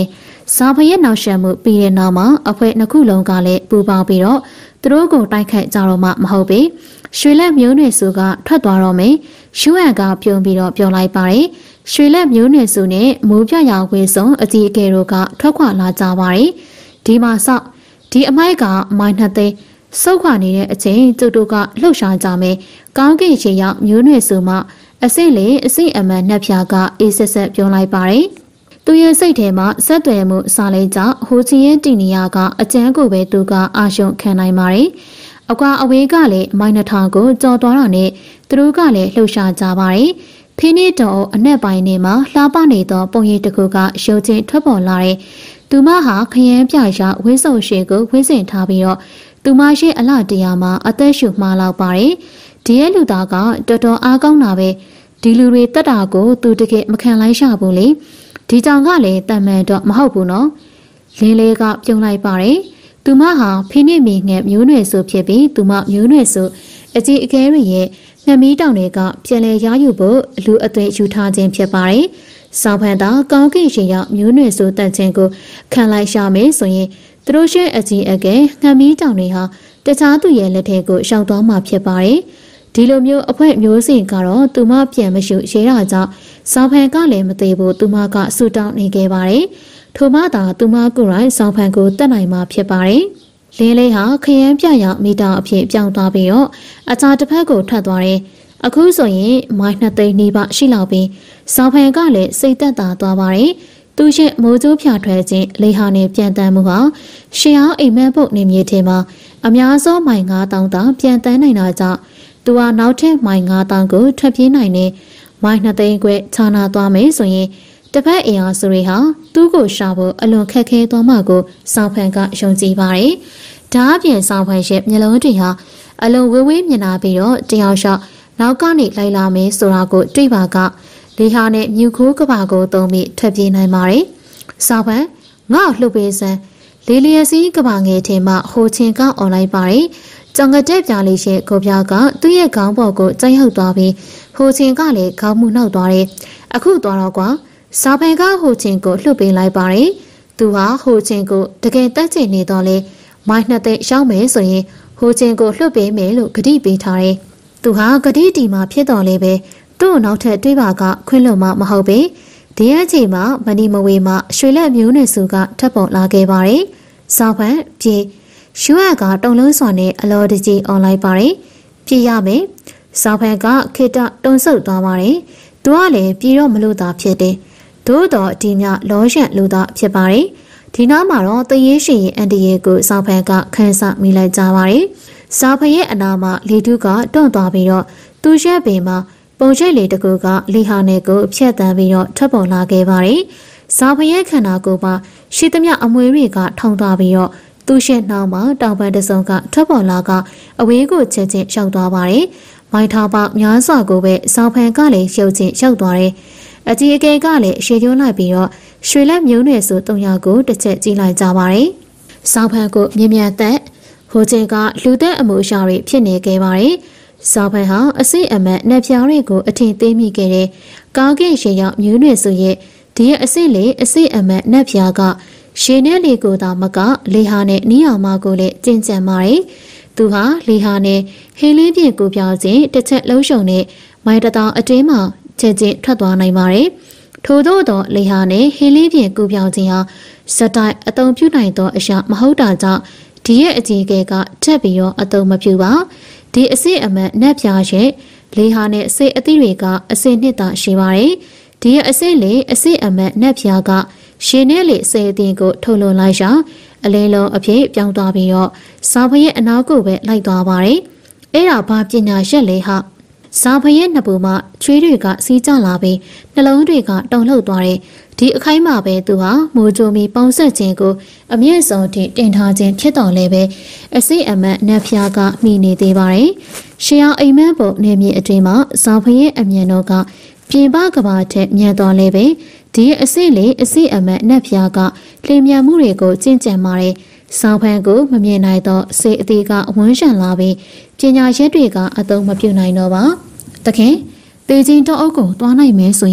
စာဖရဲ့နောက်ဆက်မှုပြီးတဲ့နောက်မှာအဖွဲ့နှစ်ခုလုံးကလည်းပူပေါင်းပြီးတော့သူတို့ကိုတိုက်ခိုက်ကြတော့မှမဟုတ်ပေရွှေလက်မျိုးနွယ်စုကထွက်သွားတော့မယ်ရှူဟန်ကပြုံးပြီးတော့ပြောလိုက်ပါတယ်ရွှေလက်မျိုးနွယ်စုနဲ့မိုးပြရောင်ဝေဆုံးအကြီးအကဲတို့ကထွက်ခွာလာကြပါတယ်ဒီမှာဆောက်ဒီအမိုက်ကမိုင်းနှစ်သိန်းစုတ်ခွာနေတဲ့အချိန်သူတို့ကလှုပ်ရှားကြမယ်ကောင်းကင်ရှင်ရောက်မျိုးနွယ်စုမှအစိမ့်လေအစိမ့်အမှန်နှက်ဖြာကအေးဆက်ဆက်ပြောလိုက်ပါတယ်သူရဲ့စိတ်ထဲမှာဆက်သွယ်မှုစာလေးကြောင့်ဟိုချီရဲ့တီနီယာကအကျန်းကိုပဲသူကအာရှုံခံနိုင်ပါတယ်အကွာအဝေးကလည်းမိုင်းနှထောင်ကိုကြော်သွားတာနဲ့သူတို့ကလည်းလှုပ်ရှားကြပါတယ်ဖင်းနေတော်အနက်ပိုင်းနေမှာလှပနေသောပုံရိပ်တစ်ခုကရုပ်ချင်းထွက်ပေါ်လာတဲ့သူမဟာခရမ်းပြရာဝင်းစုံရှည်ကိုဝင်းစင်ထားပြီးတော့သူမရှိအလှတရားမှာအသက်ရှူမှားလောက်ပါတယ်ဒီရဲ့လူသားကတော်တော်အားကောင်းတာပဲဒီလူတွေတက်တာကိုသူတကယ်မခံလိုက်ရှာဘူးလေဒီကြောင့်ကလည်းတန်မှန်တော့မဟုတ်ဘူးနော်လင်းလေးကပြုံးလိုက်ပါတယ်သူမဟာဖိနစ်မီငှက်မျိုးနွယ်စုဖြစ်ပြီးသူမမျိုးနွယ်စုအကြီးအကဲတွေရဲ့နှမီးတောင်တွေကပြန်လဲရယူဖို့လူအသွင်ယူထားခြင်းဖြစ်ပါတယ်စောင်းဖန်သာကောင်းကင်ရှင်ရောက်မျိုးနွယ်စုတန်ချင်းကိုခံလိုက်ရှာမယ်ဆိုရင်သူတို့ရဲ့အကြီးအကဲနှမီးတောင်တွေဟာတခြားသူရဲ့လက်ထဲကိုရှောင်သွားမှာဖြစ်ပါတယ်ဒီလိုမျိုးအဖွဲမျိုးစင်ကတော့သူမပြန်မရှုရဲတာကြောင့်စောင်းဖန်ကလည်းမသေးဘူးသူမကဆူတောင်းနေခဲ့ပါတယ်ထို့မှသာသူမကိုယ်တိုင်စောင်းဖန်ကိုတတ်နိုင်မှာဖြစ်ပါတယ်လင်းလေးဟာခရမ်းပြရောက်မိတာအဖြစ်ပြောင်းသွားပြီးတော့အချာတစ်ဖက်ကိုထွက်သွားတယ်အခုဆိုရင်မိုင်းနှစ်သိန်းနီးပါးရှိလောက်ပြီးစောင်းဖန်ကလည်းစိတ်သက်သာသွားပါတယ်သူရှိမိုးကျိုးဖြာထွက်ခြင်းလေဟာနဲ့ပြန်တန်းမှုဟာရှေးအောင်အိမ်မက်ဖို့နေမြေထဲမှာအများဆုံးမိုင်ငါးတောင်းတောင်ပြန်တန်းနိုင်တာကြောင့်သူဟာနောက်ထပ်မိုင်ငါးတောင်းကိုထွက်ပြေးနိုင်တဲ့မိုင်နှစ်သိန်းခွဲခြာနာသွားမယ်ဆိုရင်တစ်ဖက်အင်အားစုတွေဟာသူ့ကိုရှာဖို့အလွန်ခက်ခဲသွားမှကိုစောင်းဖန်ကယုံကြည်ပါတယ်။ဒါအပြင်စောင်းဖန်ရဲ့မျက်လုံးတွေဟာအလွန်ဝေးဝေးမြင်လာပြီးတော့တယောက်လျှောက်နောက်ကနေလိုက်လာမယ်ဆိုတာကိုတွေ့ပါကလေဟာနဲ့မြူခိုးကဘာကိုသုံးပြီးထွက်ပြေးနိုင်ပါတယ်။စောင်းဖန်ငါ့လှုပ်ပေးစမ်းလေလျက်စီးကဘာငယ်ထဲမှာဟိုချင်းကောင်းအွန်လိုင်းပါတယ်။ကြောင်ကတဲ့ပြားလေးရဲ့ကိုပြားကသူ့ရဲ့ခေါင်းပေါ်ကိုကျိုင်းဟုတ်သွားပြီးဟိုချင်းကလည်းခေါင်းမှုနှောက်သွားတယ်။အခုသွားတော့ကွာစာဖန်ကဟိုချင်းကိုလှုပ်ပေးလိုက်ပါတယ်။သူဟာဟိုချင်းကိုတကယ်တက်ချင်နေတော့လေမိုင်းနှစ်သိန်းရှောင်းမယ်ဆိုရင်ဟိုချင်းကိုလှုပ်ပေးမယ်လို့ဂတိပေးထားတယ်။သူဟာဂတိတီမှာဖြစ်တော်လေပဲသူ့နောက်ထပ်တွေးပါကခွင့်လွတ်မှမဟုတ်ပဲဒီအချိန်မှာမနီမဝေမှာရွှေလက်မျိုးနွယ်စုကထပ်ပေါ်လာခဲ့ပါတယ်။စာဖန်ပြေရှူရကတုံလုံးစွာနဲ့အလော်တကြီးအွန်လိုင်းပါတယ်။ပြေရမယ်။စာဖန်ကခေတ္တတုံဆုပ်သွားပါတယ်။သူကလည်းပြေတော့မလို့သာဖြစ်တယ်။သို့တော့ဒီမြလောရှန့်လို့သာဖြစ်ပါတယ်။ဒီနောက်မှာတော့တရေရှိရင်အန်တီရဲ့ကိုစာဖန်ကခန်းစမိလိုက်ကြပါတယ်။စာဖန်ရဲ့အနာမှာလေတုကတွန့်သွားပြီးတော့သူ့ရဲ့ပင်မှာပုံချိတ်လေတကူကလေဟာနယ်ကိုဖြတ်တန်းပြီးတော့ထွက်ပေါ်လာခဲ့ပါတယ်။စာဖန်ရဲ့ခန္ဓာကိုယ်မှာရှိသမျှအမွေတွေကထောင်သွားပြီးတော့သူ့ရဲ့နှောင်းမှာတောင်ပန်းတစုံကထွက်ပေါ်လာကအဝေးကိုချက်ချင်းရှောက်သွားပါတယ်။မိုင်းထားပေါများစွာကိုပဲစာဖန်ကလည်းရှုပ်ချင်းရှောက်သွားတယ်။အကြီးအကဲကလည်းရှေ့ကျိုးလိုက်ပြီးတော့ရွှေလက်မျိုးနွယ်ဆိုတုံရကိုတစ်ချက်ကြည့်လိုက်ကြပါတယ်။စောင်းဖန်ကိုမြင်မြန်သက်ဟိုချင်းကလူသက်အမှုရှာတွေဖြစ်နေခဲ့ပါတယ်။စောင်းဖန်ဟာအစိအမက်နှက်ဖြားတွေကိုအထင်သေးမိခဲ့တဲ့ကားကဲရေရောက်မျိုးနွယ်ဆိုရဲ့ဒီရဲ့အစိလေအစိအမက်နှက်ဖြားကရှင်းနဲ့လေကိုသာမကလေဟာနဲ့နီးအောင်မကိုလည်းကျင့်ကြံပါတယ်။သူဟာလေဟာနဲ့ဟင်းလေးပြင်ကိုပြောင်းခြင်းတစ်ချက်လုံးရှုံနဲ့မိုင်းတတောင်အတွင်းမှာချက်ချင်းထွက်သွားနိုင်ပါတယ်။ထို့သောတော့လေဟာနဲ့ဟင်းလေးပြင်ကိုပြောင်းခြင်းဟာစတိုက်အတုံပြုနိုင်သောအရာမဟုတ်တာကြောင့်ဒီရဲ့အကြီးအကဲကထက်ပြီးတော့အတုံမပြုပါ။ဒီအစစ်အမတ်နှက်ပြားရဲ့လေဟာနဲ့စိတ်အသီးတွေကအစစ်နှစ်သာရှိပါတယ်။ဒီရဲ့အစစ်လေအစစ်အမတ်နှက်ပြားကရှင်းနဲ့လေစေအသင်းကိုထုတ်လွန်လိုက်ရာအလင်းလုံးအဖြစ်ပြောင်းသွားပြီးတော့စာဖရဲ့အနောက်ကိုပဲလိုက်သွားပါတယ်။အဲ့ဒါဘာပညာရက်လဲဟာစာဖရဲ့နှစ်ပူမှာချွေးတွေကစီးကျလာပြီးနှလုံးတွေကတုန်လှုပ်သွားတယ်။ဒီအခိုက်မှာပဲသူဟာမိုးကြိုမီပေါင်းဆက်ခြင်းကိုအမြင့်ဆုံးထိတင်ထားခြင်းဖြစ်တော်လဲပဲအစိအမတ်နက်ဖျားကမိနေသေးပါတယ်။ရှေးအောင်အိမ်မက်ပုံနေမြေအတွင်းမှာစာဖရဲ့အမြန်တော်ကပြင်ပကဘာထက်မြန်တော်လဲပဲဒီအစိလေအစိအမတ်နက်ဖျားကလျင်မြန်မှုတွေကိုကျင့်ကြံပါတယ်။စောင်းဖန်ကိုမမြင်နိုင်တော့စိတ်အသေးကအဝန်းရှံလာပြီးပညာရက်တွေကအသုံးမပြုနိုင်တော့ပါ။တခင်တေချင်းတော့အုပ်ကိုသွားနိုင်မယ်ဆိုရင်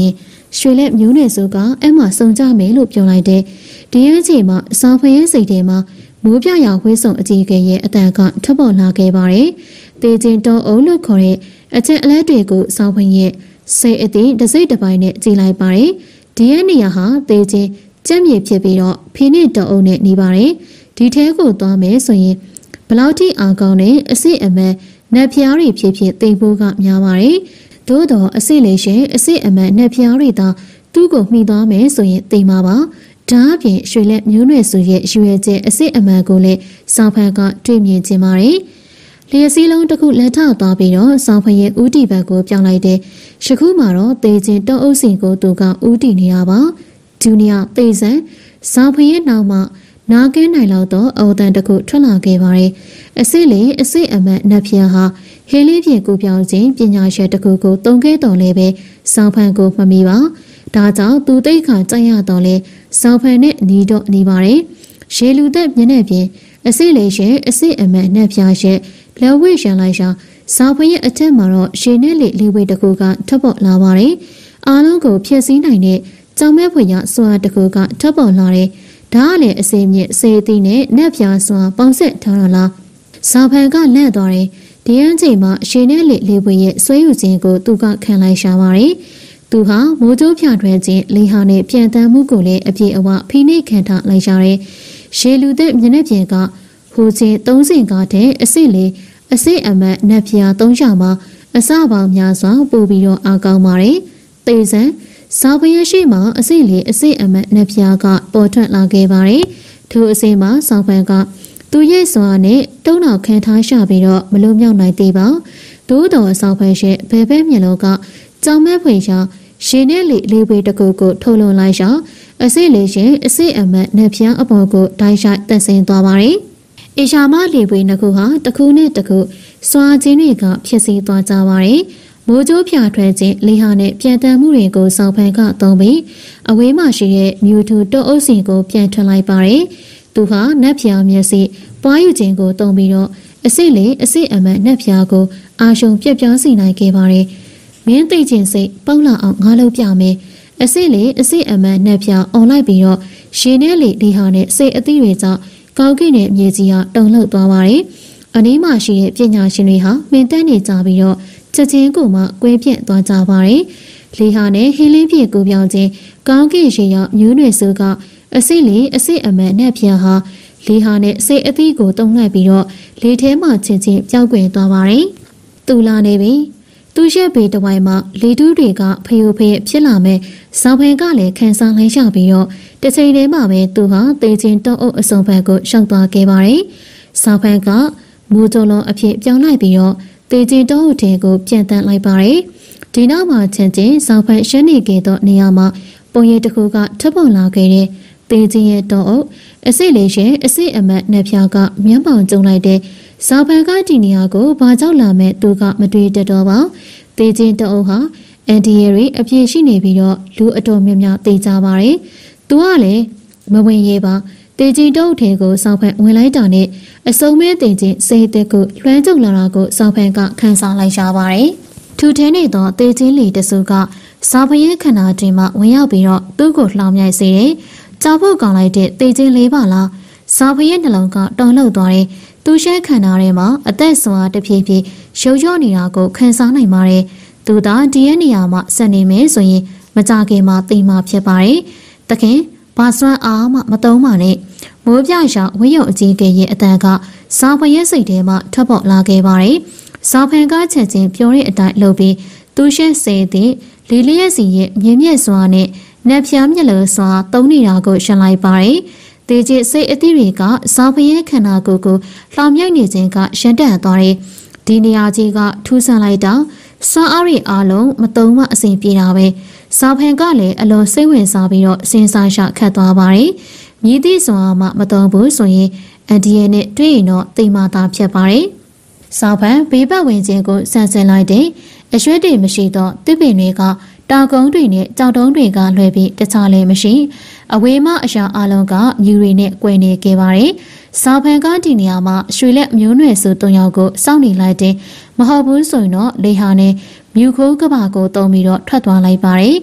ရွှေလက်မျိုးနွယ်စုကအဲ့မှာစုံကြမယ်လို့ပြောလိုက်တဲ့ဒီအချိန်မှာစောင်ဖရဲ့စိတ်ထဲမှာမိုးပြရာဝဲဆုံအကြီးအကဲရဲ့အတန်ကထွက်ပေါ်လာခဲ့ပါတယ်။တေချင်းတောအုပ်လို့ခေါ်တဲ့အချက်အလက်တွေကိုစောင်ဖရဲ့စိတ်အသည့်တစိတ်တစ်ပိုင်းနဲ့ကြည်လိုက်ပါတယ်။ဒီရဲ့နေရာဟာတေချင်းကြက်မြေဖြစ်ပြီးတော့ဖီနစ်တောအုပ်နဲ့နေပါတယ်။ဒီထဲကိုသွားမယ်ဆိုရင်ဘလောက်ထိအာကောင်းတဲ့အစစ်အမတ်နက်ဖျားတွေဖြစ်ဖြစ်သိဖို့ကများပါတယ်။သို့တော့အစစ်လေးရှင်အစစ်အမတ်နက်ဖျားတွေသာသူ့ကိုမှီသွားမယ်ဆိုရင်သိမှာပါ။ဒါအပြင်ရွှေလက်မျိုးနွယ်စုရဲ့ရွှေကျဲအစစ်အမှန်ကိုလည်းစောင်ဖန်ကတွေ့မြင်ခြင်းပါတယ်။လျှက်စည်းလုံးတစ်ခုလက်ထသွားပြီးတော့စောင်ဖန်ရဲ့ဦးတီဘက်ကိုပြောင်းလိုက်တဲ့ယခုမှတော့တေချင်းတောအုပ်စီကိုသူကဦးတီနေရပါ။ဒူနီယာတေဆန်စောင်ဖန်ရဲ့နောက်မှာနာကင်းနိုင်လောက်တော့အော်တန်တစ်ခုထွက်လာခဲ့ပါတယ်။အစစ်လေးအစစ်အမှန်နက်ဖျားဟာဟေးလေးပြေကိုပြောင်းခြင်းပညာရှင်တစ်ခုကိုတုံးခဲ့တော်လဲပဲစောင်ဖန်ကိုမမီပါ။ဒါကြောင့်သူတိတ်ခါကြိုက်ရတော့လဲစောင်ဖန်နဲ့နီးတော့နေပါတယ်။ရေလူသက်မျက်နှာပြင်အစစ်လေးရှင်အစစ်အမှန်နက်ဖျားရှင်လက်ဝဲရှန်လိုက်ရှာစောင်ဖန်ရဲ့အထက်မှာတော့ရေနဲ့လေလေးဝဲတစ်ခုကထပ်ပေါ်လာပါတယ်။အားလုံးကိုဖျက်ဆီးနိုင်တဲ့ကြောင်မဲဖွေရစွာတစ်ခုကထပ်ပေါ်လာတယ်။ဒါကလည်းအစိမြင့်စေတီနဲ့နက်ဖျားစွာပေါင်းဆက်ထားတာလား။စောင်ဖန်ကလန့်သွားတယ်။ဒီအချိန်မှာရေနဲ့လေလေးဝဲရဲ့ဆွဲယူခြင်းကိုသူကခံလိုက်ရှာပါတယ်။သူဟာမိုးကြိုးဖြာထွဲခြင်းလေဟာနဲ့ပြန်တမ်းမှုကိုလည်းအပြည့်အဝဖိနှိပ်ခံထားလိုက်ရတယ်။ရေလူသက်မျက်နှာပြင်ကဟိုချင်းသုံးစင်ကားတဲ့အစစ်လေးအစစ်အမတ်နက်ဖျားသုံးရှာမှာအစပေါင်းများစွာပို့ပြီးတော့အာကောင်းပါတယ်။တေဆန်စောင်ဖရဲ့ရှိမှာအစစ်လေးအစစ်အမတ်နက်ဖျားကပေါ်ထွက်လာခဲ့ပါတယ်။ထိုအစစ်မှာစောင်ဖန်ကသူရဲ့စွာနဲ့တုံးတော်ခံထားရှာပြီးတော့မလုံးမြောက်နိုင်သေးပါ။သို့တော်စောင်ဖရဲ့ဘဲဘဲမျက်လုံးကကြောင်မဲဖွေရှာရှင်နဲ့လေလေးပေတကူကိုထုတ်လွန်လိုက်ရှာအစစ်လေးရှင်အစစ်အမတ်နက်ဖျားအပေါ်ကိုဒိုင်းရှိုက်တက်ဆင်းသွားပါတယ်။အေရှာမလေပွေနှစ်ခုဟာတစ်ခုနဲ့တစ်ခုစွာချင်းတွေကဖြစ်စီသွားကြပါတယ်။မိုးကြိုးဖြာထွဲခြင်းလေဟာနဲ့ပြန်တမ်းမှုတွေကိုစောင်ဖန်ကသုံးပြီးအဝေးမှရှိတဲ့မြူထူတောအုပ်စီကိုပြန်ထွက်လိုက်ပါတယ်။သူဟာနက်ဖျားမျက်စိပွားယူခြင်းကိုသုံးပြီးတော့အစစ်လေးအစစ်အမတ်နက်ဖျားကိုအာရှုံပြက်ပြားစီနိုင်ခဲ့ပါတယ်။မင်းသိချင်းစိတ်ပေါက်လာအောင်ငါလုပ်ပြမယ်။အစစ်လေးအစစ်အမတ်နက်ဖျားအွန်လိုက်ပြီးတော့ရေနဲ့လေလေဟာနဲ့စိတ်အသီးတွေကြောင့်ကောက်ကိနဲ့မြေကြီးကတုန်လှုပ်သွားပါတယ်။အနည်းမှရှိတဲ့ပညာရှင်တွေဟာမင်းတန်းနေကြပြီးတော့ချက်ချင်းကိုမှကွဲပြန့်သွားကြပါတယ်။လေဟာနဲ့ဟင်းလင်းပြည့်ကိုပြောင်းခြင်းကောင်းကင်ရေရောက်မျိုးနွယ်စုကအစစ်လေးအစစ်အမတ်နက်ဖျားဟာလေဟာနဲ့စိတ်အသီးကိုတုံလိုက်ပြီးတော့လေထဲမှာချင်းချင်းပျောက်ကွယ်သွားပါတယ်။သူလာနေပြီ။သူရဲ့ဘေးတစ်ဝိုင်းမှာလေတူးတွေကဖယိုဖယက်ဖြစ်လာမဲ့စောင်ဖန်ကလည်းခန်းစားလိုက်ရပြီးတော့တစ်ချိန်တည်းမှာပဲသူဟာတေချင်းတောအုပ်အစုံဘက်ကိုရှောက်သွားခဲ့ပါတယ်။စောင်ဖန်ကမူကြုံလုံးအဖြစ်ပြောင်းလိုက်ပြီးတော့တေချင်းတောအုပ်ထဲကိုပြန်တန်းလိုက်ပါတယ်။ဒီနောက်မှာချင်းချင်းစောင်ဖန်ရှင်းနေခဲ့သောနေရာမှာပုံရိပ်တစ်ခုကထပ်ပေါ်လာခဲ့တဲ့တေချင်းရဲ့တောအုပ်အစစ်လေးရှင်အစစ်အမတ်နက်ဖျားကမျက်မှောင်ကျုံလိုက်တဲ့စောင်ဖန်ကဒီနေရာကိုဘာကြောင့်လာမဲ့သူကမတွေ့တတ်တော့ပါ။တေချင်းတောအုပ်ဟာအန်တီရီအပြည့်ရှိနေပြီးတော့လူအတော်များများတေးကြပါတယ်။သူကလည်းမဝင်ရပါတေချင်းတောအုပ်ထဲကိုစောင်ဖန်ဝင်လိုက်တာနဲ့အစုံမဲတေချင်းစိတ်သက်ကိုလွှမ်းကြုံလာတာကိုစောင်ဖန်ကခန်းစားလိုက်ရှာပါတယ်။ထူထဲနေသောတေချင်းလီတစုကစောင်ဖန်ရဲ့ခန္ဓာတွင်မှဝင်ရောက်ပြီးတော့သူ့ကိုလှောင်မြိုက်စေတယ်။ကြောက်ဖို့ကောင်းလိုက်တဲ့တေချင်းလေးပါလား။စောင်ဖန်ရဲ့နှလုံးကတုန်လှုပ်သွားတယ်။သူရှဲခန္ဓာထဲမှာအသက်စွာတဖြည်းဖြည်းရုပ်ရော့နေတာကိုခန်းစားနိုင်ပါတယ်။သူသာဒီရဲ့နေရာမှာဆက်နေမယ်ဆိုရင်မကြခင်မှာတိမ်မှာဖြစ်ပါတယ်။တခင်ဘာစွမ်းအားမှမတုံးပါနဲ့။မိုးပြရောက်ဝိရုံအကြီးကရဲ့အတန်ကစောင်ဖန်ရဲ့စိတ်ထဲမှာထပ်ပေါ်လာခဲ့ပါတယ်။စောင်ဖန်ကချက်ချင်းပြောတဲ့အတိုင်းလုပ်ပြီးသူရှဲစေတဲ့လီလျက်စီရဲ့မြင်းမြက်စွာနဲ့နက်ဖျားမျက်လုံးစွာတုံးနေတာကိုရှင်းလိုက်ပါတယ်။တေကြီးစိတ်အသီးတွေကစောင်ဖန်ရဲ့ခန္ဓာကိုယ်ကိုလှောင်မြိုက်နေခြင်းကရှင်းတတ်သွားတယ်။ဒီနေရာကြီးကထူးဆန်းလိုက်တာစွမ်းအားရအားလုံးမတုံးမအစဉ်ပြေတာပဲစောင်ဖန်ကလည်းအလွန်စိတ်ဝင်စားပြီးတော့စဉ်းစားရှာခတ်သွားပါတယ်မြည်သည့်စွမ်းအားမှမတုံးဘူးဆိုရင်အန်ဒီရဲ့နဲ့တွေ့ရင်တော့တိမ်မာတာဖြစ်ပါတယ်စောင်ဖန်ဘေးပတ်ဝင်ခြင်းကိုစန့်စင်လိုက်တဲ့အရွှဲတွေမရှိတော့တစ်ပင်တွေကတာကုန်းတွေနဲ့ကြောက်တုံးတွေကလွှဲပြီးတခြားလည်းမရှိအဝေးမှအရာအလုံးကမြူတွေနဲ့꿰နေခဲ့ပါတယ်စောင်ဖန်ကဒီနေရာမှာရွှေလက်မျိုးနွယ်စု၃ယောက်ကိုစောင့်နေလိုက်တဲ့မဟုတ်ဘူးဆိုရင်တော့လေဟာနဲ့မြူခိုးကဘာကိုတုံးပြီးတော့ထွက်သွားလိုက်ပါတယ်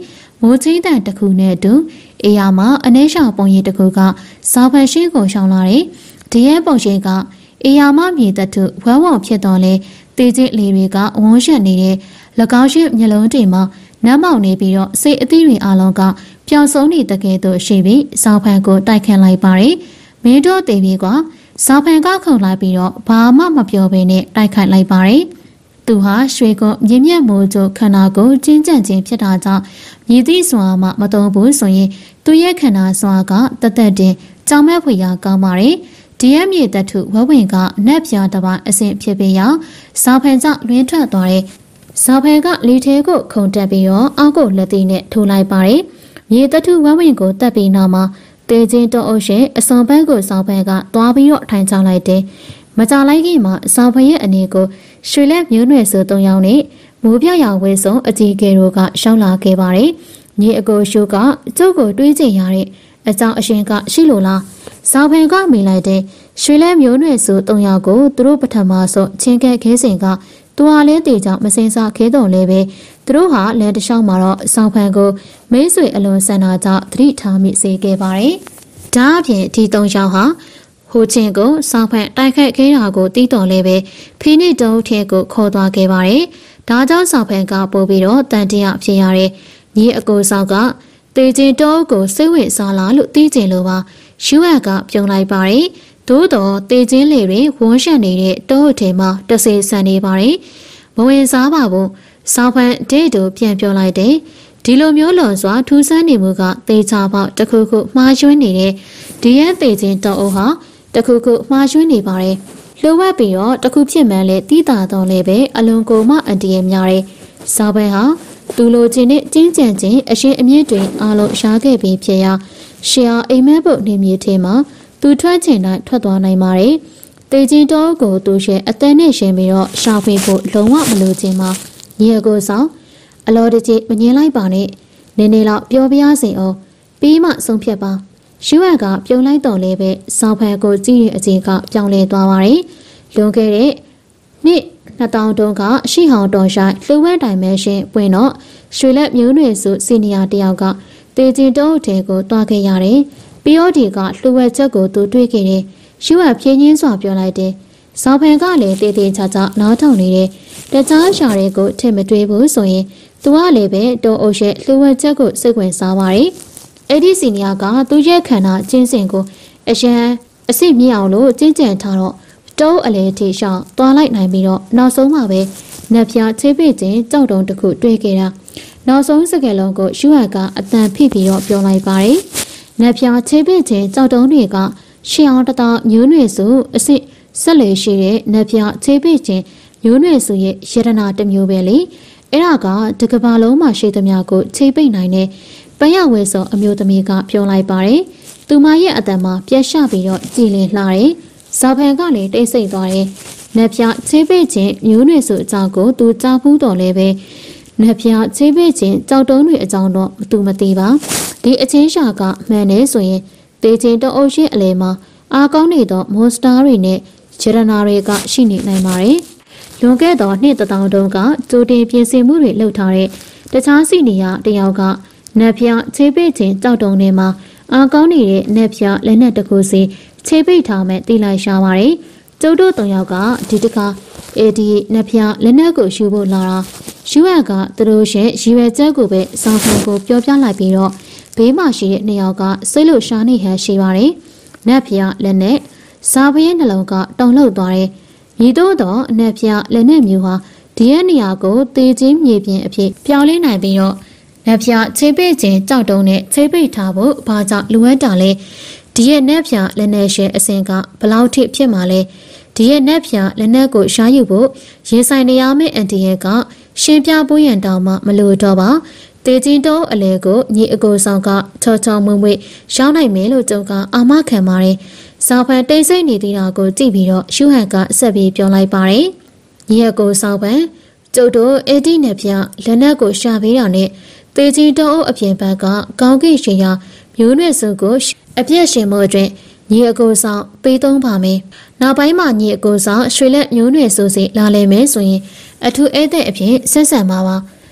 မိုးချင်းတန်တစ်ခုနဲ့အတူအေယာမှာအနေရှာပုံရိပ်တစ်ခုကစာဖန်ရှင်းကိုရှောင်လာတယ်ဒီရဲ့ပုံရိပ်ကအေယာမမြေတထုဝဲဝေါဖြစ်တော်လဲတေးချင်းလေတွေကဝန်းရှက်နေတဲ့၎င်းရှိမျက်လုံးတွေမှာနမ်းမောင်နေပြီးတော့စိတ်အသီးတွေအလုံးကပျောက်ဆုံးနေတဲ့ကဲ့သို့ရှိပြီးစာဖန်ကိုတိုက်ခတ်လိုက်ပါတယ်မင်းတို့တေးပြီးကစာဖန်ကခုန်လိုက်ပြီးတော့ဘာမှမပြောဘဲနဲ့တိုက်ခိုက်လိုက်ပါတယ်သူဟာရွှေကုန်းမြင့်မြတ်မိုးကျခန္ဓာကိုကျဉ်းကျပ်ခြင်းဖြစ်တာကြောင့်မြည်သည့်စွာမှမတော်ဘူးဆိုရင်သူရဲ့ခန္ဓာစွာကတသက်တင်ကြောင်မဲ့ဖွေရာကောင်းပါတယ်ဒီရဲ့မြေတထုဝဝင်ကနက်ပြားတစ်ပါးအစဉ်ဖြစ်ပြီးရောက်စာဖန်ကြောင့်လွင်ထွက်သွားတဲ့စာဖန်ကလေထဲကိုခုန်တက်ပြီးတော့အောက်ကိုလက်သေးနဲ့ထိုးလိုက်ပါတယ်မြေတထုဝဝင်ကိုတက်ပြီးနောက်မှာတေချင်းတောအုပ်ရှင်အစွန်ပန်းကိုစာဖန်ကသွားပြီးတော့ထိုင်ချလိုက်တယ်မကြလိုက်ခင်မှာစာဖန်ရဲ့အနေကိုရွှေလက်မျိုးနွယ်ဆိုသုံးယောက်နဲ့မိုးပြရောင်ဝဲဆုံးအကြီးကဲတို့ကရှောင်းလာခဲ့ပါတယ်။ညီအကိုရှုကကျုပ်ကိုတွေးကြည့်ရတဲ့အကြောင်းအရှင်ကရှိလို့လား။စာဖန်ကမိလိုက်တဲ့ရွှေလက်မျိုးနွယ်ဆိုသုံးယောက်ကိုသူတို့ပထမဆုံးချင်းကဲခဲစဉ်ကသူဟာလဲတေကြောင့်မစင်စားခဲတော်လဲပဲသူတို့ဟာလမ်းတစ်လျှောက်မှာတော့စာဖန်ကိုမိတ်ဆွေအလွန်ဆန္ဒကြောင့်သတိထားမိစေခဲ့ပါတယ်။ဒါအပြင်ဒီသုံးယောက်ဟာဟိုချင်းကိုစောင်းဖက်တိုက်ခတ်ခဲ့တာကိုတီးတော်လဲပဲဖီနစ်တုံးထဲကိုခေါ်သွားခဲ့ပါတယ်။ဒါကြောင့်စောင်းဖက်ကပို့ပြီးတော့တန်တရာဖြစ်ရတဲ့ညီအကိုဆောင်ကတေချင်းတောကိုစိတ်ဝင်စားလာလို့တီးကျင်လို့ပါရှူရကပြုံလိုက်ပါတယ်။သို့တော့တေချင်းလေတွေဝန်းရှက်နေတဲ့တောအထဲမှာတဆေဆန်နေပါတယ်။မဝင်စားပါဘူး။စောင်းဖက်ဒိတ်တို့ပြန်ပြောလိုက်တယ်။ဒီလိုမျိုးလွန်စွာထူးဆန်းနေမှုကတေချာပေါက်တစ်ခုခုမှားယွင်းနေတဲ့ဒီရဲ့တေချင်းတောအုပ်ဟာတခုခုမှားယွင်းနေပါတယ်လှုပ်ဝက်ပြီးတော့တခုဖြစ်မှန်းလေတီးတာတော့လေပဲအလွန်ကိုမှအန်တီရဲ့များတယ်စာပန်ဟာသူလိုချင်တဲ့ကျင်းကြံခြင်းအရှင်အမြင့်တွေအားလုံးရှားခဲ့ပြီးဖြစ်ရာရှီယာအိမ်မက်ပုတ်နေမြေထဲမှာသူထွက်ချင်တိုင်းထွက်သွားနိုင်ပါတယ်တေချင်းတောကိုသူရှဲအသက်နဲ့ရှင်ပြီးတော့ရှာဖွေဖို့လုံးဝမလိုချင်ပါညီအကိုဆောင်အလော်တကြီးမငင်းလိုက်ပါနဲ့နည်းနည်းတော့ပြောပြရစီအောင်ပြီးမှဆုံးဖြတ်ပါရှူရကပြုံလိုက်တော်လဲပဲစောင်းဖန်ကိုကြည့်တဲ့အချိန်ကပြောင်းလဲသွားပါတယ်။လွန်ခဲ့တဲ့နှစ်နှစ်တောင်တုန်းကရှိဟောင်တော်ဆိုင်လှူဝဲတိုင်မဲရှင်ပွင့်တော့ရွှေလက်မျိုးနွယ်စုစီနီယာတယောက်ကတေချင်းတုံးထဲကိုတွားခဲ့ရတယ်။ပြီးတော့ဒီကလှူဝဲချက်ကိုသူတွေ့ခဲ့တယ်။ရှူရဖြင်းချင်းစွာပြောလိုက်တယ်။စောင်းဖန်ကလည်းတေးသေးချာချာနားထောင်နေတယ်။တခြားရှာတွေကိုထင်မတွေ့ဘူးဆိုရင်သူကလည်းပဲတုံးအုပ်ရဲ့လှူဝဲချက်ကိုစိတ်ဝင်စားပါတယ်။အဲ့ဒီစီနီယာကသူ့ရဲ့ခန္ဓာကျင်းစင်ကိုအရန်အစိမြင့်အောင်လို့ကျင်းကျန်ထားတော့တုံးအလေထိရှောင်းသွားလိုက်နိုင်ပြီးတော့နောက်ဆုံးမှာပဲနက်ပြားချေးပိချင်းကြောက်တုံးတစ်ခုတွေ့ခဲ့တာနောက်ဆုံးစကယ်လုံးကိုရှူရကအတန်ဖိပြီးတော့ပြောလိုက်ပါတယ်နက်ပြားချေးပိချင်းကြောက်တုံးတွေကရှေးအောင်တတမျိုးနွယ်စုအစစ်ဆက်လေရှိတဲ့နက်ပြားချေးပိချင်းမျိုးနွယ်စုရဲ့ယရနာတစ်မျိုးပဲလေအဲ့ဒါကတကဘာလုံးမှာရှိသမျှကိုချေးပိနိုင်တဲ့ပန်းရဝဲစောအမျိုးသမီးကပြောလိုက်ပါတယ်။သူမရဲ့အတန်မှာပြက်ရှပြီးတော့ကြည်လင်လှတယ်။ဇာဖန်ကလည်းတိတ်ဆိတ်သွားတယ်။နက်ပြချေးပိချင်းမျိုးနွယ်စုအကြောင်းကိုသူကြားဖူးတော်လဲပဲ။နက်ပြချေးပိချင်းကြောက်တုံးတွေအကြောင်းတော့သူမသိပါ။ဒီအချင်းရှာကမှန်နေဆိုရင်တေချင်းတောအုပ်ရှင်အလဲမှာအားကောင်းနေသောမွန်စတာတွေနဲ့ဂျရနာတွေကရှိနေနိုင်ပါတယ်။လွန်ခဲ့သောနှစ်တစ်တောင်တုန်းကကြိုတင်ပြင်ဆင်မှုတွေလုပ်ထားတဲ့တခြားစီနီယာတယောက်ကနက်ပြချေးပိတ်ခြင်းကြောက်တုံထဲမှာအာကောင်းနေတဲ့နက်ပြလက်နက်တစ်ခုစီချေးပိတ်ထားမဲ့တိလိုက်ရှာပါတယ်။ကျုပ်တို့၃ယောက်ကဒီတခါအေဒီနက်ပြလက်နက်ကိုယူဖို့လာတာယူရကသူတို့ရဲ့ရည်ရွယ်ချက်ကိုပဲစောင်းဖန်ကိုပြောပြလိုက်ပြီးတော့ဘေးမှာရှိတဲ့နှစ်ယောက်ကစိတ်လို့ရှာနေဟန်ရှိပါတယ်။နက်ပြလက်နက်စာပရဲ့နှလုံးကတုံလှုပ်သွားတယ်။မြည်တော့တော့နက်ပြလက်နက်မျိုးဟာဒီရဲ့နေရာကိုတေးချင်းမြေပြင်အဖြစ်ပြောင်းလဲနိုင်ပြီးတော့နက်ပြချေးပိတ်ခြင်းကြောက်တုံးနဲ့ချေးပိတ်ထားဖို့ဘာကြောင့်လိုအပ်တာလဲဒီရဲ့နက်ပြလက်နက်ရှင်အစင်ကဘလောက်ထိဖြစ်မှာလဲဒီရဲ့နက်ပြလက်နက်ကိုရှားယူဖို့ရင်ဆိုင်နေရမယ့်အန်တီရဲ့ကရှင်းပြဖို့ရန်တောင်းမှမလိုတော့ပါတေချင်းတုံးအလဲကိုညီအကိုဆောင်ကချောချောမွေ့မွေ့ရှောင်းနိုင်မယ်လို့ကြုံကအာမခံပါတယ်စာဖန်တိတ်ဆိတ်နေသေးတာကိုကြည့်ပြီးတော့ရှုဟန်ကဆက်ပြီးပြောလိုက်ပါတယ်ညီအကိုဆောင်ပန်ကျုပ်တို့အေဒီနက်ပြလက်နက်ကိုရှာပေးတာနဲ့တေချင်းတောအုပ်အပြင်ဘက်ကကောင်းကင်ရှင်ရမျိုးနွယ်စုကိုအပြည့်ရှင်မှုအတွင်းညီအကိုဆောင်ပေးသုံးပါမယ်။နောက်ပိုင်းမှာညီအကိုဆောင်ရွှေလက်မျိုးနွယ်စုစီလာလည်မယ်ဆိုရင်အထူးဧည့်သည်အဖြစ်ဆက်ဆံပါပါ။